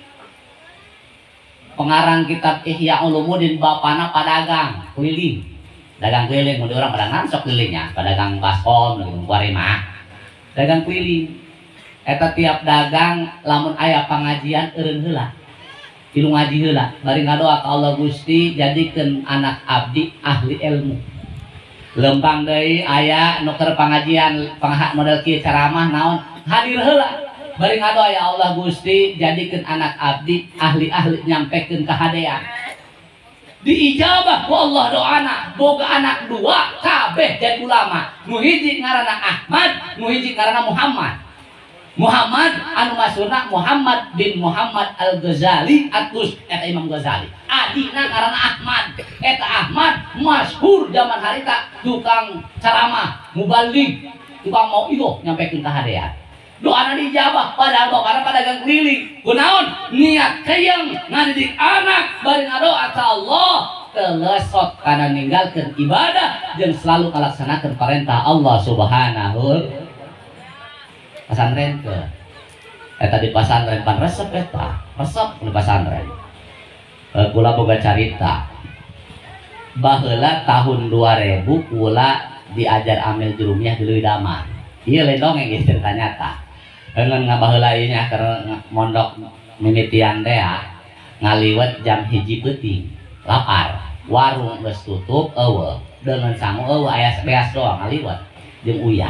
pengarang kitab Ihya Ulumuddin bapana padagang keliling dagang keliling mun urang padangan sok kelilingnya padagang baskom lagi kuarema dagang keliling eta tiap dagang lamun aya pangajian eureun heula tilu ngaji heula bari ngadoa ka Allah Gusti jadikeun anak abdi ahli ilmu lempang deui aya nu keur pangajian panghak model kieu ceramah naon hadir heula bari ngadoa ya Allah Gusti jadikeun anak abdi ahli-ahli nyampekeun kahadean diijabah ku Allah doana boga anak dua kabeh jadi ulama nu hiji ngaranna Ahmad nu hiji ngaranna Muhammad anu masyhurna Muhammad bin Muhammad Al-Ghazali atus eta Imam Ghazali adina ngaranna Ahmad eta Ahmad masyhur zaman harita tukang ceramah mubaligh tukang mauidhah nyampekeun ka hadean doana dijabah padahal bokana padagang keliling kunaon niat kayang ngadidik anak bari ngadoa ka Allah telesot kana ninggalkeun ibadah jeung selalu kalaksanakeun perintah Allah Subhanahu pesantren ke eta di pesantren pan resep eta resep di pesantren kula boga carita baheula tahun 2000 kula diajar amil jurumiyah di Leuwi Damar ieu lain dongeng geus cerita nyata dengan ngabaheula ieu nya keur mondok mimitian teh ya ngaliwat jam 1 peuting lapar warung geus tutup eueuh dengan sangu eueuh aya beas doang ngaliwat jeung uyah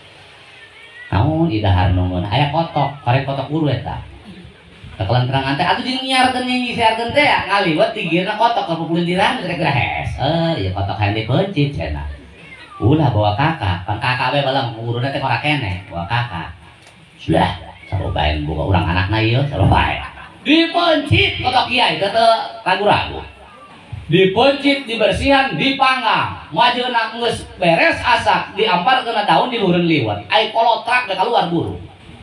namun idahar nungun aya kotok karek kotok guru eta tekelan terangan teh atuh jeung nyiarkeun nyisiarkeun teh ya ngaliwat tigirna kotok kapupulentiran rek grahes ieu kotok hande pencit cenah ulah bawa kakak pan kakak we balang uruna teh ora keneh bawa kakak sudah sarobaen boga urang anakna ieu sarobaen dipencit kotok kiai teh ragu-ragu dipencit dibersihan dipanggang majeuna geus beres asak diamparkeun daun di luhureun liwat ai kolotrak da keluar buru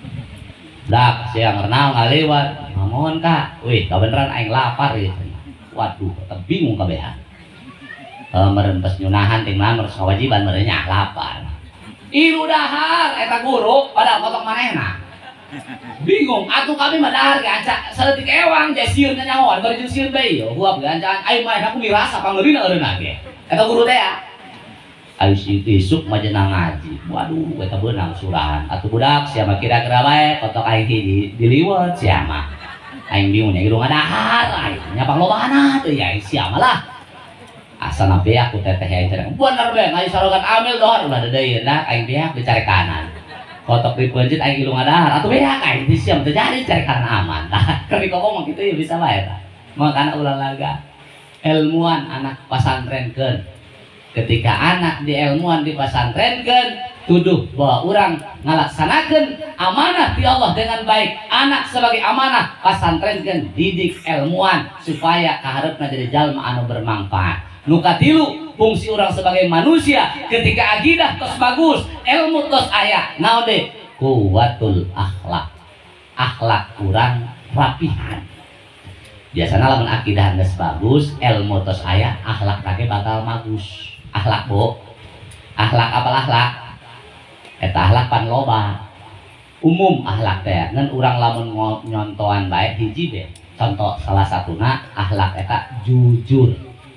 dak siang renang ngaliwat namun kak wih kabeneran aing lapar ieu waduh teh bingung kabehan meureun pas nyunahan ting lamar kawajiban meureun nya lapar iru dahar eta guru pada kotok manehna bingung atuh kami mah dahar ge anca saleutik ewang teh sieun nya nyahoan bari jeung sieun bae yo huap ge ancaan ai mah aku mirasa pangeurina eureuna ge eta guru teh ya aya isuk mah jenang ngaji waduh eta beunang surahan atuh budak sia mah kira-kira bae kotok aing diliwet sia mah aing bingung nya gitu ngadahar aing nya panglobana teh ya sia mah lah asana beak ku teteh aing cereng bener bae ngai sarogan amil dohar ulah deui dah aing beak dicari kanan kotok dipeunceut aing ilu ngadahar atuh beak aing disiam teh jadi cari kanan aman tah keur dikokong mah kitu ya bisa bae tah makana ulah laga ilmuwan anak pasantrenkeun ketika anak di ilmuwan di pasantrenkeun tuduh bahwa orang ngalaksanakeun amanah di Allah dengan baik anak sebagai amanah pasantrenkeun didik ilmuwan supaya kaharepna jadi jalma anu bermanfaat nu katilu fungsi orang sebagai manusia ketika akidah tos bagus ilmu tos aya naon deui kuwatul akhlak urang rapihan biasana lamun akidah geus bagus ilmu tos aya akhlak teh bakal bagus akhlak bo akhlak apal akhlak eta akhlak pan loba umum akhlak teh ngan urang lamun nyontoan bae hiji be contoh salah satuna akhlak eta jujur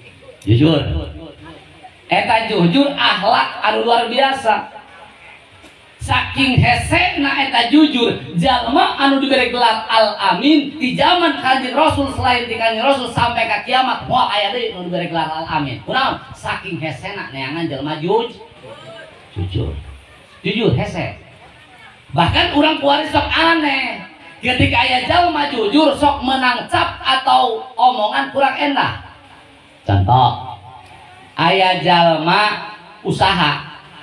eta jujur akhlak anu luar biasa saking hesena eta jujur jalma anu diberi gelar al amin di zaman kanjeng rasul selain di kanjeng rasul sampai ke kiamat moal aya deui nu diberi gelar al amin kunaon saking hesena neangan jalma jujur hese bahkan urang kuari sok aneh ketika aya jalma jujur sok menang cap atau omongan kurang endah contoh aya jalma usaha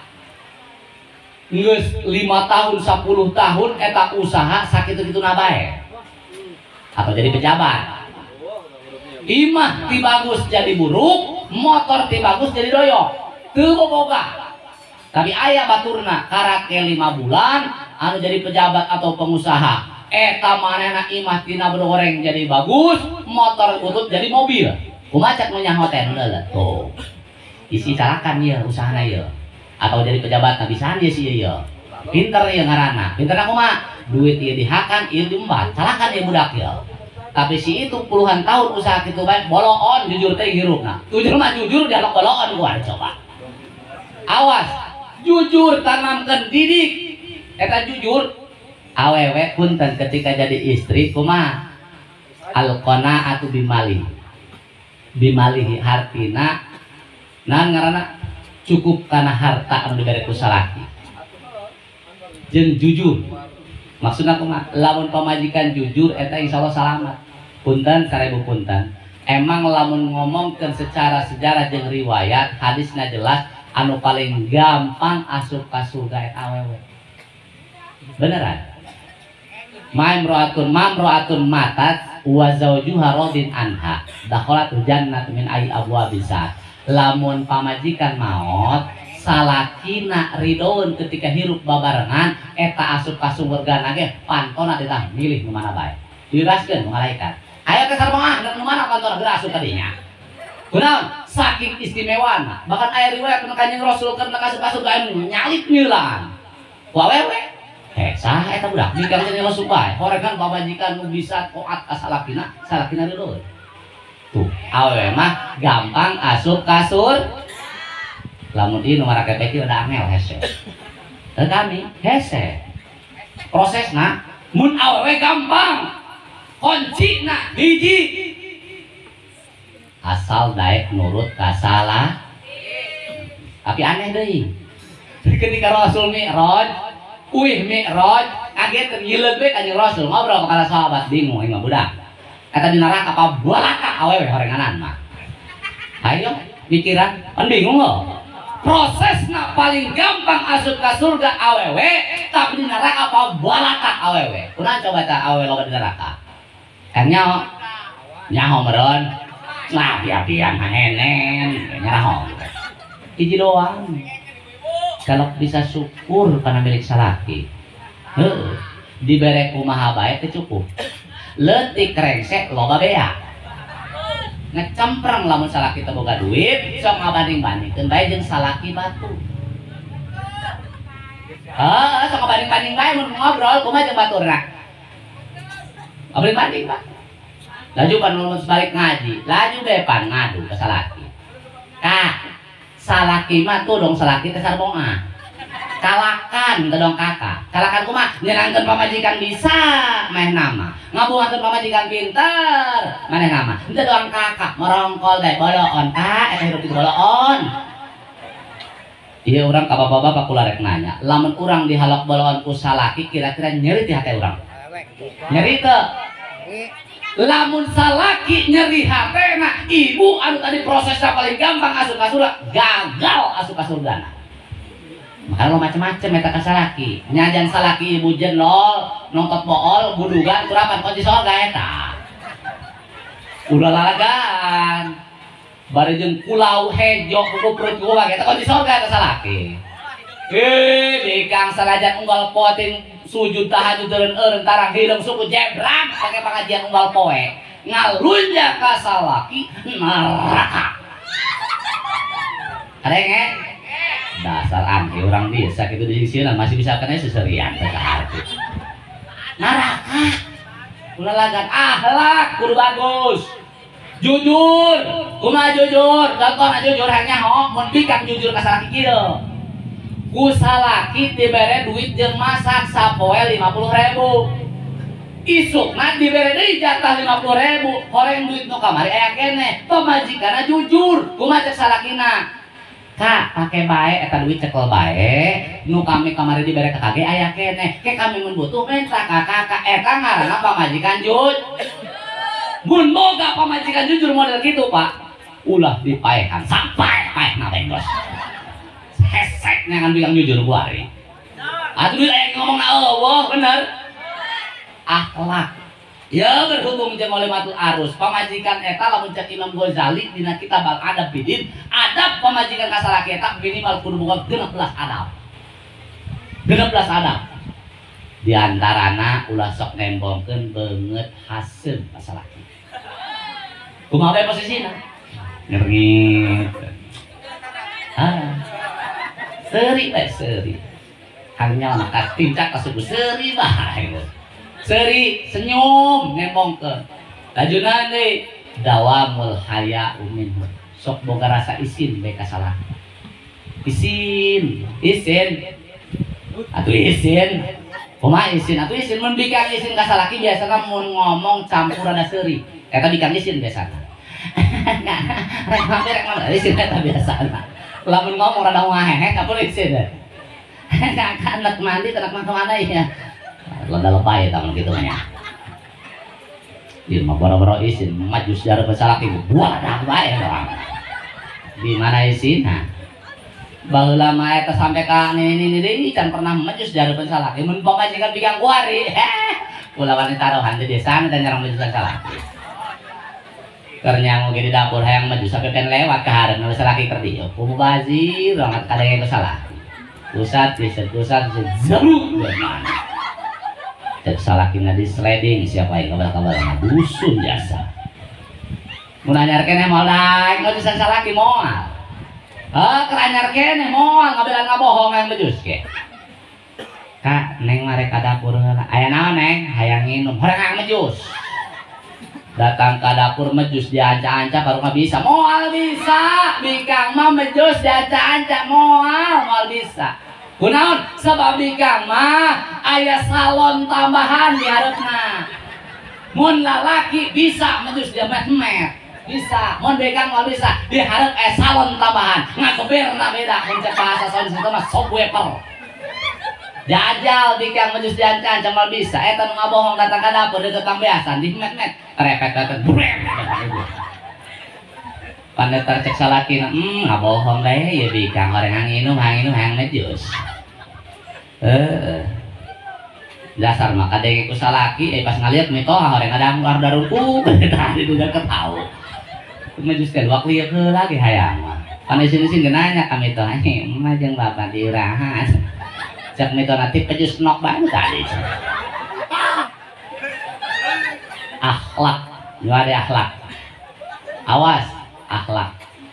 geus 5 tahun 10 tahun eta usaha sakitu-kituna bae atau jadi pejabat imah ti bagus jadi buruk motor ti bagus jadi doyok teu boboga tapi aya baturna karake 5 bulan anu jadi pejabat atau pengusaha eta manehna imah tina bergoreng jadi bagus motor utut jadi mobil kumacak nu nyaho teh leuleuh tuh isi calakan ieu usahana ieu atau jadi pejabat nah bisaan dia sih ieu pinter ieu ngaranna pinter kumaha duit ieu dihakan ieu diumbat calakan ieu budak ieu tapi si itu puluhan tahun usaha kitu bae boloon jujur teh hirupna jujur mah jujur dialog boloon gua coba awas jujur tanamkeun didik eta jujur awewe punten ketika jadi istri kumaha alqanaatu bimalihi hartina nah ngaranna cukup karena harta anu dibere ku salaki jeung jujur maksudna kumaha lamun pamajikan jujur eta insyaallah salamat punten 1000 punten emang lamun ngomongkeun secara sejarah jeung riwayat hadisna jelas anu paling gampang asup ka surga eta awewe beneran mamroatun matat wa zaujuha radin anha dakhalatul jannah min ay abwabisa lamun pamajikan maot salakina ridoun ketika hirup babarengan eta asup ka surgana ge pantona ditah milih nu mana bae diraskeun malaikat aya teh sareng nu mana pantona geus asup ka dinya kunaon saking istimewana bahkan aya riwayat kana kanjeng Rasul keur asup surga nyalit milan ku awewe saha eta budak mikir cenah masuk bae horegan pamajikan nu bisa taat ka salakina ridho tuh awewe mah gampang asup kasur lamun ieu nu ngarakepek ieu da angel hese teu kami hese prosesna mun awewe gampang kuncina hiji asal daek nurut kasalah tapi aneh deh ketika Rasul Mi'raj kaget ngileut we ka Rasul ngobrol ka sahabat bingung ieu budak eta di neraka apa balaka awewe horenganan mah ayo pikiran kan bingung lo prosesna paling gampang asup ka surga awewe tapi di neraka apa balaka awewe kunaon coba tah awewe loba di neraka enya nyaho meureun nah pian-pian henen nyaho hiji doang kalau bisa syukur karena milik salaki dibere kumaha bae teh cukup leutik rengsek loba bea ngecempreng lamun salaki teu boga duit sok ngabanding-bandingkeun bae jeung salaki batu sok ngabanding-banding bae mun ngobrol kumaha jeung baturna ngabanding-banding Pak laju pan mun sebalik ngaji laju bepan ngadu ke salaki Kak salaki mah tuh dong salaki teh sarboa kalakan teh dong kakak kalakan kumaha nyenangkeun pamajikan bisa meh nama ngabuakeun pamajikan pinter maneh nama henteu doang kakak merongkol deh boloon Kak eta hirup itu boloon ieu urang ka bapak-bapak kula rek nanya lamun urang dihalok boloon ku salaki kira-kira nyeri ti hate urang nyeri teu lamun salaki nyeri hatena ibu anu tadi prosesnya paling gampang asup ka surga gagal asup ka surgana makanya lo macem-macem eta ka salaki nyajan salaki ibu jenol nongtot bool gudugan kurapan kunci surga eta udah lalagan bari jeung kulau hejo kuku perut gua eta kunci surga eta salaki bikang salajan unggal poting sujud tahajud eureun tarang hideung suku jebrang pake pengajian unggal poe ngalunja ka salaki neraka arenge dasar aneh orang desa gitu di sini masih bisa kena seserian ke hati neraka ulah lagan akhlak kudu bagus jujur kumaha jujur contohna jujur hanya mun bikang jujur ka salaki kieu ku salaki dibere duit jeung masak sapoe 50.000 isukna dibere deui jatah 50.000 horeng duit nu kamari aya keneh pamajikanna jujur kumaha cek salakina Kak pake bae eta duit cekel bae nu kami kamari dibere ka kage aya keneh ke kami mun butuh minta ka kakak eta ngaranna pamajikan jujur mun boga pamajikan jujur model kitu Pak ulah dipaehan sampai paehna bengos heseknya kan bilang jujur gua hari atuh duit aya ngomongna eueuh bener akhlak ya berhubung jeung olimatul arus pamajikan eta lamun cek Imam Ghazali dina kitab Al Adab Bidin adab pamajikan ka salaki eta minimal kudu boga 16 adab 16 adab di antarana ulah sok nembongkeun beungeut haseum ka salaki kumaha bae posisina ngerngit seri bae seri hanya maka tincak kasubu seri bae seri senyum nembongkeun lajuna deui dawamul haya minhu sok boga rasa isin bae ka salaki isin atuh isin kumaha isin atuh isin mun bikang isin ka salaki biasana mun ngomong campur ada seri eta bikang isin biasana rek ngomong isin eta biasana lamun ngomong rada ngahehe ka isin anak mandi anak kemana ya lada lebay taman gitu nya di mah boro-boro isin maju sejarah salaki buah dah bae doang di mana isinna baheula mah eta sampe ka ini deui can pernah maju sejarah salaki mun pamajikan bikang kuari ulah wanita taruhan di desa dan nyarang maju salaki kernya di dapur hayang maju sampai pen lewat ke hareun nu salaki keur dieu kumu bazir banget kadenge ku salaki pusat zeruk mana cek salakina di sliding siapa yang kabar dusun jasa mun anyar keneh moal daek ngajusan salaki moal keranyar keneh moal ngabelan ngabohong yang bejus ke Kak neng mare ka dapur heula aya naon neng hayang nginum horeng mejus datang ke dapur mejus dianca-anca baru nggak bisa moal bisa bikang mah mejus dianca-anca moal bisa Kunaon sabab ikang mah aya salon tambahan di hareupeuna. Mun lalaki bisa medus dia met bisa, mun bekang mah bisa dihareup salon tambahan. Ngakeberna beda mun cek bahasa salon situ mah subwoofer. Jajal bikang medus diancan camal bisa eta nu ngabohong datang ka dapur di tetang beasan di met repet brem. Pandetar cek salaki ngabohong deh ya bikang orang nginum hang medus. Dasar maka denge ku salaki pas ngaliat mitoha orang ada keluar darungku tadi udah ketahu menjuskan waktu ya ke lagi hayang mah kan isin genanya kami tuh mah jeung bapak diurahan cek mito nanti pejus nok banget tadi akhlak nggak ada akhlak awas akhlak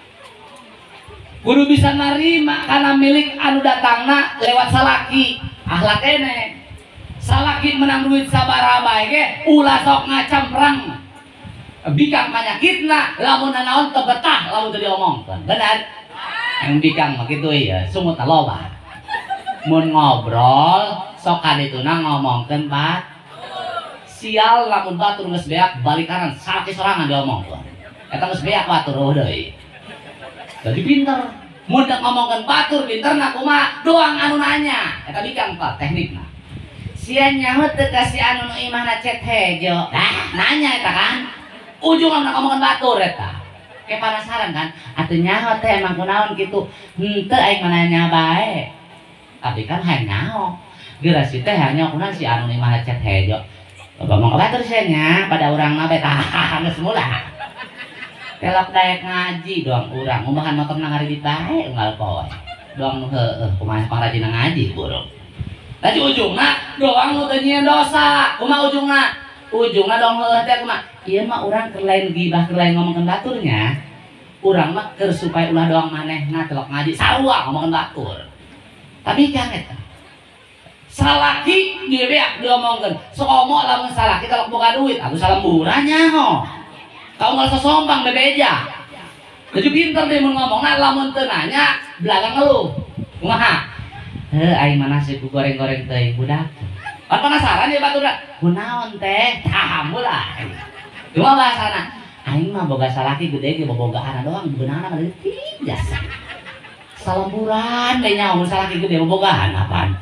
kudu bisa narima karena milik anu datangna lewat salaki akhlak ene salaki menang duit sabaraha bae ge ulah sok ngacamprang bikang panyakitna lamun naon teu betah lamun teu diomongkeun bener yang bikang mah kitu ya sumutna loba mun ngobrol sok kadituna ngomongkeun bat sial lamun batur geus beak balik kanan salaki sorangan diomongkeun eta geus beak batur deui jadi pinter mun ngomongkeun batur pinterna kumaha doang anu nanya eta bikang pak teknikna sia nyaho teu kasih anu nu imahna cet hejo nanya eta kan ujung nak ngomongkeun batur eta ke penasaran kan atuh nyaho teh emang kunaon kitu henteu aing nanya bae tapi kan hayang nyaho geura si teh hayang nyaho kunaon si anu nu imahna cet hejo ngomong batur sia nya pada urang mah betah geus mula kelok daek ngaji doang urang ngombahan motor nang hari bae unggal poe doang nu heueuh kumaha pangrajina ngaji burung. Tadi ujungna doang nu teu nyieun dosa. Kumaha ujungna? Ujungna dong heueuh teh kumaha? Ieu mah urang keur lain gibah keur lain ngomongkeun baturnya. Urang mah keur supaya ulah doang manehna telok ngaji sarua ngomongkeun batur. Tapi kan eta. Salaki dia beak diomongkeun. Sokomo lamun salaki telok boga duit, aku salemburan nyaho. Kau nggak sombang bebeja. Jadi pinter dia mun ngomongna lamun teu nanya belagang ngeluh. Kumaha? Aing mana sih ku goreng-goreng teh budak. Kan penasaran ya baturna. Kunaon teh? Tah mula. Cuma bahasana. Aing mah boga salaki gede ge bobogaan doang beunangna mah tiasa. Salemburan teh nya mun salaki gede bobogaan apaan?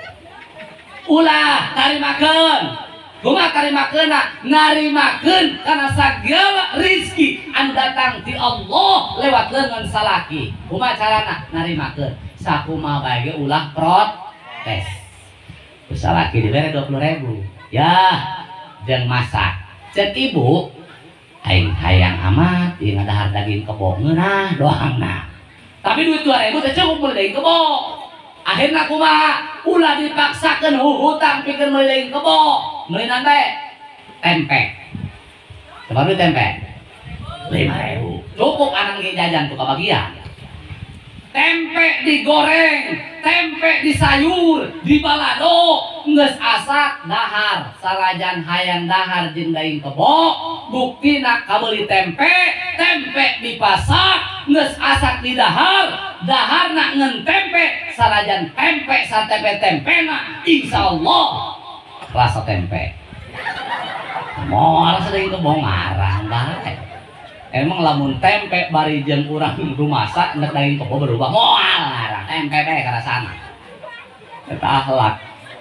Ulah tarimakeun. Kumaha tarimakeunna? Narimakeun kana sagala rezeki anu datang ti Allah lewat leungeun salaki. Kumaha carana narimakeun? Sakumaha bae ge ulah protes. Salaki dibere 20.000. Ya, jeung masak. Cek ibu, aing hayang amat ieu ngadahar daging kebo ngeunah doangna. Tapi duit 2.000 teh cukup meuli daging kebo. Akhirna kumaha? Ulah dipaksakeun hutang pikeun meuli daging kebo. Meuli teh tempe. Sabaraha tempe? 5.000. Cukup anak ge jajan tuh kabagian. Tempe digoreng, tempe disayur, dibalado, geus asak dahar, salajan hayang dahar jeung daing kebo, buktina kabeuli tempe, tempe dipasak, geus asak di dahar, daharna ngeun tempe, salajan tempe satempe-tempena, insyaallah rasa tempe. Moal sadayung kebo ngarang bae. Emang lamun tempe bari jeung urang rumasak nek daging kebo berubah moal larang tempe bae karasana. Eta akhlak.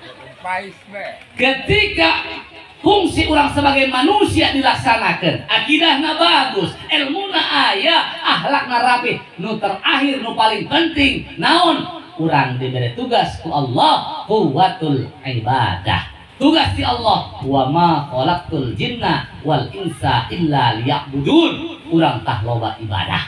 Ketika fungsi orang sebagai manusia dilaksanakan, akidahna bagus, ilmuna aya, akhlakna rapi, nu terakhir nu paling penting naon? Urang diberi tugas ku Allah quwwatul ibadah. Tugas di Allah wa ma khalaqtul jinna wal insa illa liya'budun. Urang tah loba ibadah.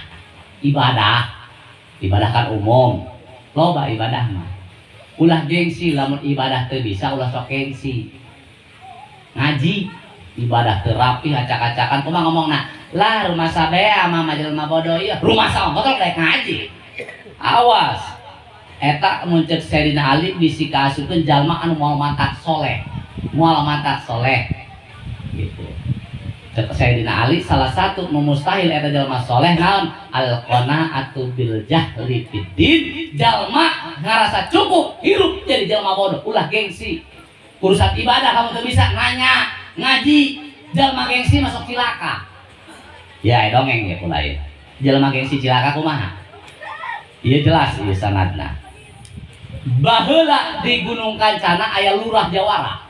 Ibadah kan umum. Loba ibadah mah. Ulah gengsi lamun ibadah teu bisa ulah sok gengsi. Ngaji ibadah teu rapi acak-acakan kumaha ngomongna? Lah rumah sabea mah majelma bodoh ieu. Rumah saha motor daek ngaji. Awas. Eta mun ceuk Sayyidina Ali bisi kaasukeun jalma anu moal mantat soleh. Mual mantat soleh gitu. Cek Sayyidina Ali salah satu mustahil eta jalma soleh naon al qanaatu bil jahli fiddin, jalma ngarasa cukup hirup jadi jalma bodoh ulah gengsi urusan ibadah kamu tuh bisa nanya ngaji jalma gengsi masuk cilaka ya dongeng ya mulai jalma gengsi cilaka kumaha iya jelas ieu sanadna baheula di Gunung Kancana aya lurah Jawara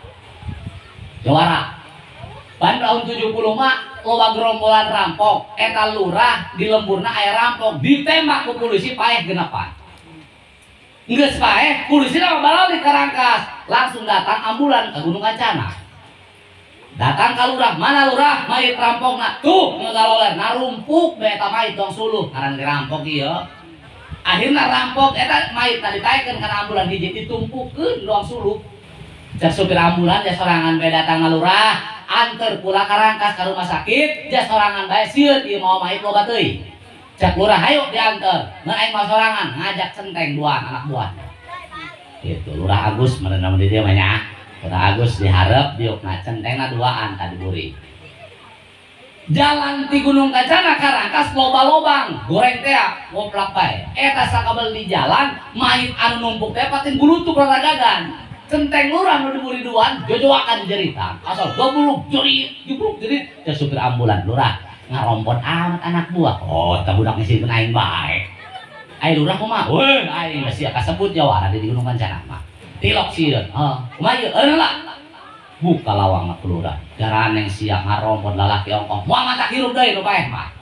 pan tahun 70 mah loba gerombolan rampok eta lurah di lemburna aya rampok ditembak ku polisi paeh genepan geus paeh polisi mah balauli ka Rangkas langsung datang ambulan ke Gunung Kancana datang ka lurah mana lurah mayit rampokna tuh ngagaloler narumpuk be eta mayit dong suluh ngaran dirampok ieu akhirna rampok eta mayit tadi ditaikeun kana ambulan hiji ditumpukeun dong suluh cek supir ambulan ya sorangan bae datang ka lurah anter pula ka Rangkas ka rumah sakit ja sorangan bae sieun ieu mau mayit loba teuing cek lurah hayu dianter ngan aing mah sorangan ngajak centeng duaan anak buah gitu lurah Agus meureun nama di dieu mah nya lurah Agus dihareup diukna centengna duaan tadi buri jalan ti Gunung Kancana ka Rangkas loba lobang goreng teh ngoplak bae eta sakabel di jalan mayit anu numpuk teh patin bulutuk raragagan centeng lurah nu diburi duaan jojoakan jerita asal goblok jerit ya supir ambulan lurah ngarompot amat anak buah oh ta budak ngisi aing bae ai lurah kumaha weh aing masih kasebut Jawara di Gunung Kancana mah tilok sieun kumaha ieu lah buka lawang ke lurah jaraneng siang ngarompot lalaki ongkong moal matak hirup deui nu paeh mah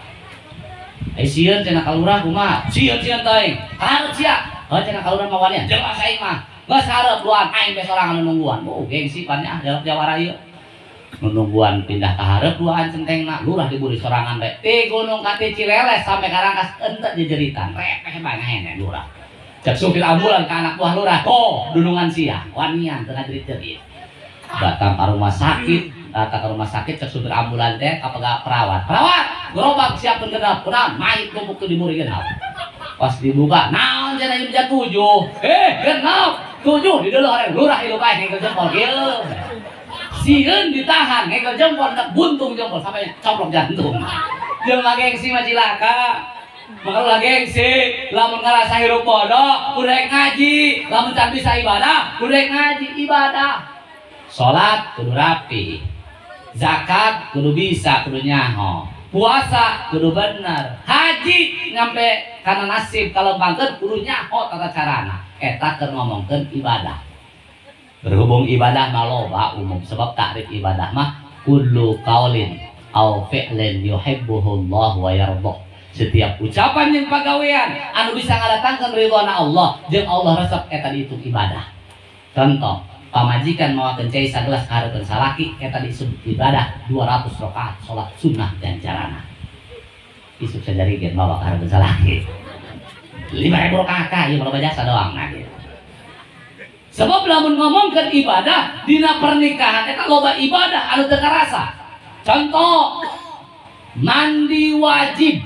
ai sieun cenah ka lurah kumaha sieun teuing hareup sia cenah ka lurah mah wanian jeung aing mah geus hareup duaan aing teh sorangan nungguan gengsi pan nya jalak Jawara ieu nungguan pindah ka hareup duaan centengna lurah diburi sorangan bae ti gunung ka ti Cileles sampai ka Rangkas ente dijeritan repeh bae ngahene lurah cek supir ambulan ka anak buah lurah dulungan sia wanian teu ngajerit-jerit datang ke rumah sakit cek supir ambulan teh kapega perawat gerobak siapkeun genep kunaon mayit tumpuk teu diburi genep pas dibuka naon cenah ieu jam 7 genep 7 di deuleuh orang lurah hidup bae ngegel jempol kieu sieun ditahan ngegel jempol tak buntung jempol sampai coplok jantung jeung gengsi mah cilaka maka ulah gengsi lamun ngarasa hirup bodoh kudu ngaji lamun can bisa ibadah kudu ngaji ibadah salat kudu rapi zakat kudu bisa kudu nyaho puasa kudu bener haji nyampe karena nasib kalau bangkeun kudu nyaho tata carana eta keur ngomongkeun ibadah berhubung ibadah mah loba umum sebab takrif ibadah mah kullu qaulin au fi'lin yuhibbuhullah wa yardah setiap ucapan jeung pagawean anu bisa ngadatangkeun ridhona Allah jeung Allah resep eta dihitung ibadah contoh pamajikan mawakeun cai sagelas kahareupeun salaki eta disebut ibadah 200 rakaat salat sunnah ganjarana isuk sajarigeun mawa kahareupeun salaki 5.000 rakaat ieu loba jasa doang nah gitu. Sebab lamun ngomongkeun ibadah dina pernikahan eta loba ibadah anu teu karasa contoh mandi wajib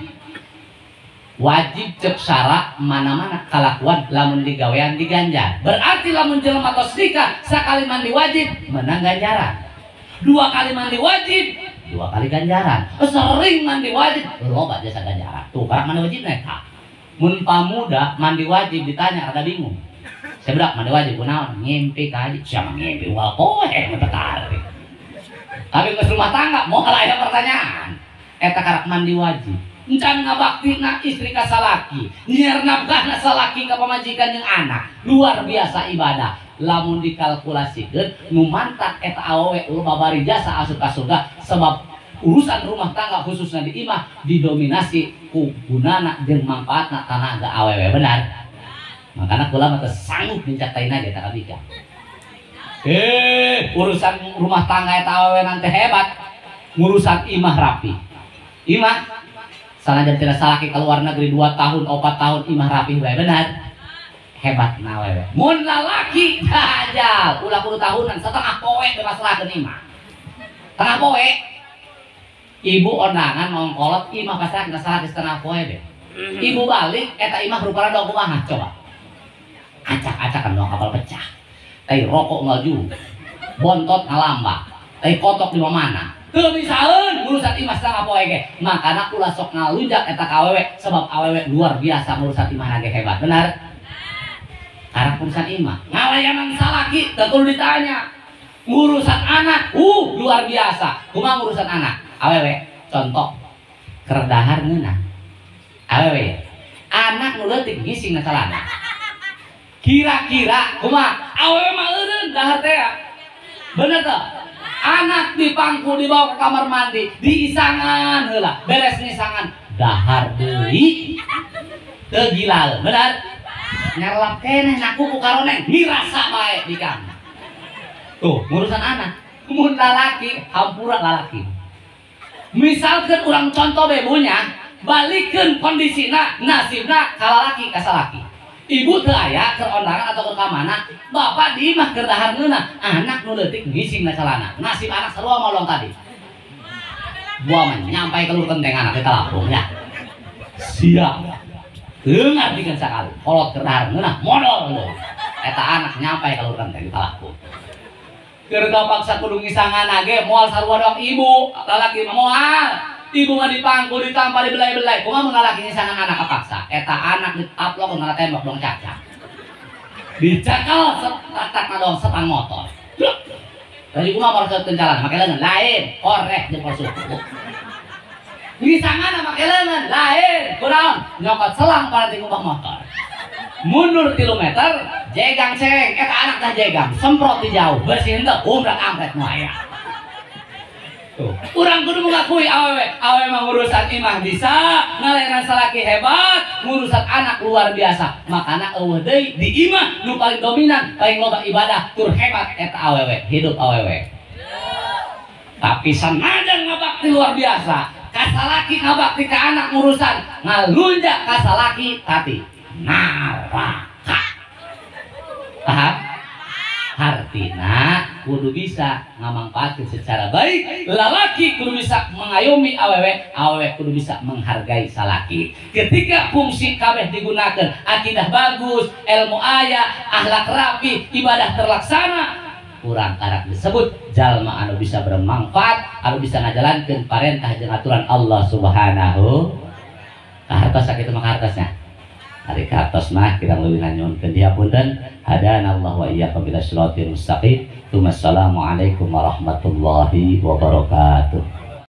cek syarat mana-mana kalakuan lamun digawean diganjar berarti lamun jelema tos nikah sakali mandi wajib menang ganjaran 2 kali mandi wajib 2 kali ganjaran sering mandi wajib loba jasa ganjaran tuh karena mandi wajib neta mun pamuda mandi wajib ditanya rada bingung sebedak mandi wajib kunaon ngimpi ka haji siapa ngimpi wal poe mentari tapi ke rumah tangga mau aya pertanyaan eta karak mandi wajib encan ngabaktina istri ka salaki nyiar nafkahna salaki ka pamajikan jeung anak luar biasa ibadah lamun dikalkulasikeun nu mantak eta awewe loba bari jasa asup ka surga sebab urusan rumah tangga khususnya di imah didominasi ku gunana jeung manfaatna tanaga awewe benar makanya kula mah teu sanggup mincaktaina ge eta kabika urusan rumah tangga eta awewe nanti hebat ngurusan imah rapi imah sanajan tidak salaki ke luar negeri 2 tahun 4 tahun imah rapi bae benar hebat na wewe mun lalaki dajal ulah 10 tahunan setengah poe bebasrakeun imah tengah poe ibu ondangan ngongkolot imah pasrahkeun salaki setengah poe be ibu balik eta imah rupana dong kumaha coba acak-acakan dong kapal pecah tai rokok ngaju bontot ngalambak tai kotok di mana teu bisaeun ngurusan imah setengah poe ge. Makana ulah sok ngalunjak eta ka awewe sebab awewe luar biasa ngurusan imah ge hebat. Benar? Karena urusan imah, ngalayanan salaki teu kudu ditanya. Ngurusan anak, luar biasa. Kumaha ngurusan anak? Awewe contoh keredahar ngeunah. Awewe anak nu leutik gising na calana. Kira-kira kumaha? Awewe mah eureun dahar teh. Bener tuh? Anak dipangku dibawa ke kamar mandi, diisangan heula, beres ngisangan dahar deui. Teu gila, bener? Nyarlap keneh naku ku karoneng nirasa bae di kamar. Tuh, ngurusan anak. Mun lalaki, hampura lalaki. Misalkan orang contoh bebunya, balikeun kondisina, nasibna ka lalaki ka salaki. Ibu teu aya keur ondangan atau keur ka mana, bapak di imah keur dahar ngeunah, anak nu leutik ngisingna calana. Nasib anak sarua molong tadi. Gua mah nyampai kelur kenteng anak kita lapung ya. Siap. Teu ngartikeun sakali. Kolot keur dahar ngeunah modal deui. Eta anak nyampai kelur kenteng kita lapung. Keur kapaksa kudu ngisangan ge moal sarua doang ibu, lalaki mah moal. Ibu mah dipangku ditampar dibelai-belai. Kumaha mun lalaki ngisangan anak kapaksa? Eta anak ditaplok ngana tembok dong cacak. Dicakal setak dong sepan motor. Dari kumaha maroskeun jalan make leungeun lain, korek jeung suku. Ngisangan make leungeun lain, kunaon? Nyokot selang paranti ngubah motor. Mundur 3 meter, jegang ceng, eta anak dah jegang, semprot di jauh, bersihin teh, umbrak ampret nu aya. Urang kudu mengakui awewe mah urusan imah bisa, ngalayanan salaki hebat, ngurusan anak luar biasa. Makana eueuh deui di imah nu paling dominan, paling loba ibadah, tur hebat eta awewe, hidup awewe. Tapi sanajan ngabakti luar biasa, ka salaki ngabakti ka anak ngurusan, ngalunjak ka salaki tati naraka. Paham? Artina kudu bisa ngamangpaatkeun secara baik, lalaki kudu bisa mengayomi awewe kudu bisa menghargai salaki. Ketika fungsi kabeh digunakan, akidah bagus, ilmu aya, akhlak rapi, ibadah terlaksana, urang karak disebut jalma anu bisa bermanfaat, anu bisa ngajalankeun parentah jeung aturan Allah Subhanahu. Kahartos sakitu mah kahartosnya. Hari katos mah kita lebih nganyunkeun dihapunten. Hadana Allah wa iyyakum ila siratal mustaqim. Assalamualaikum warahmatullahi wabarakatuh.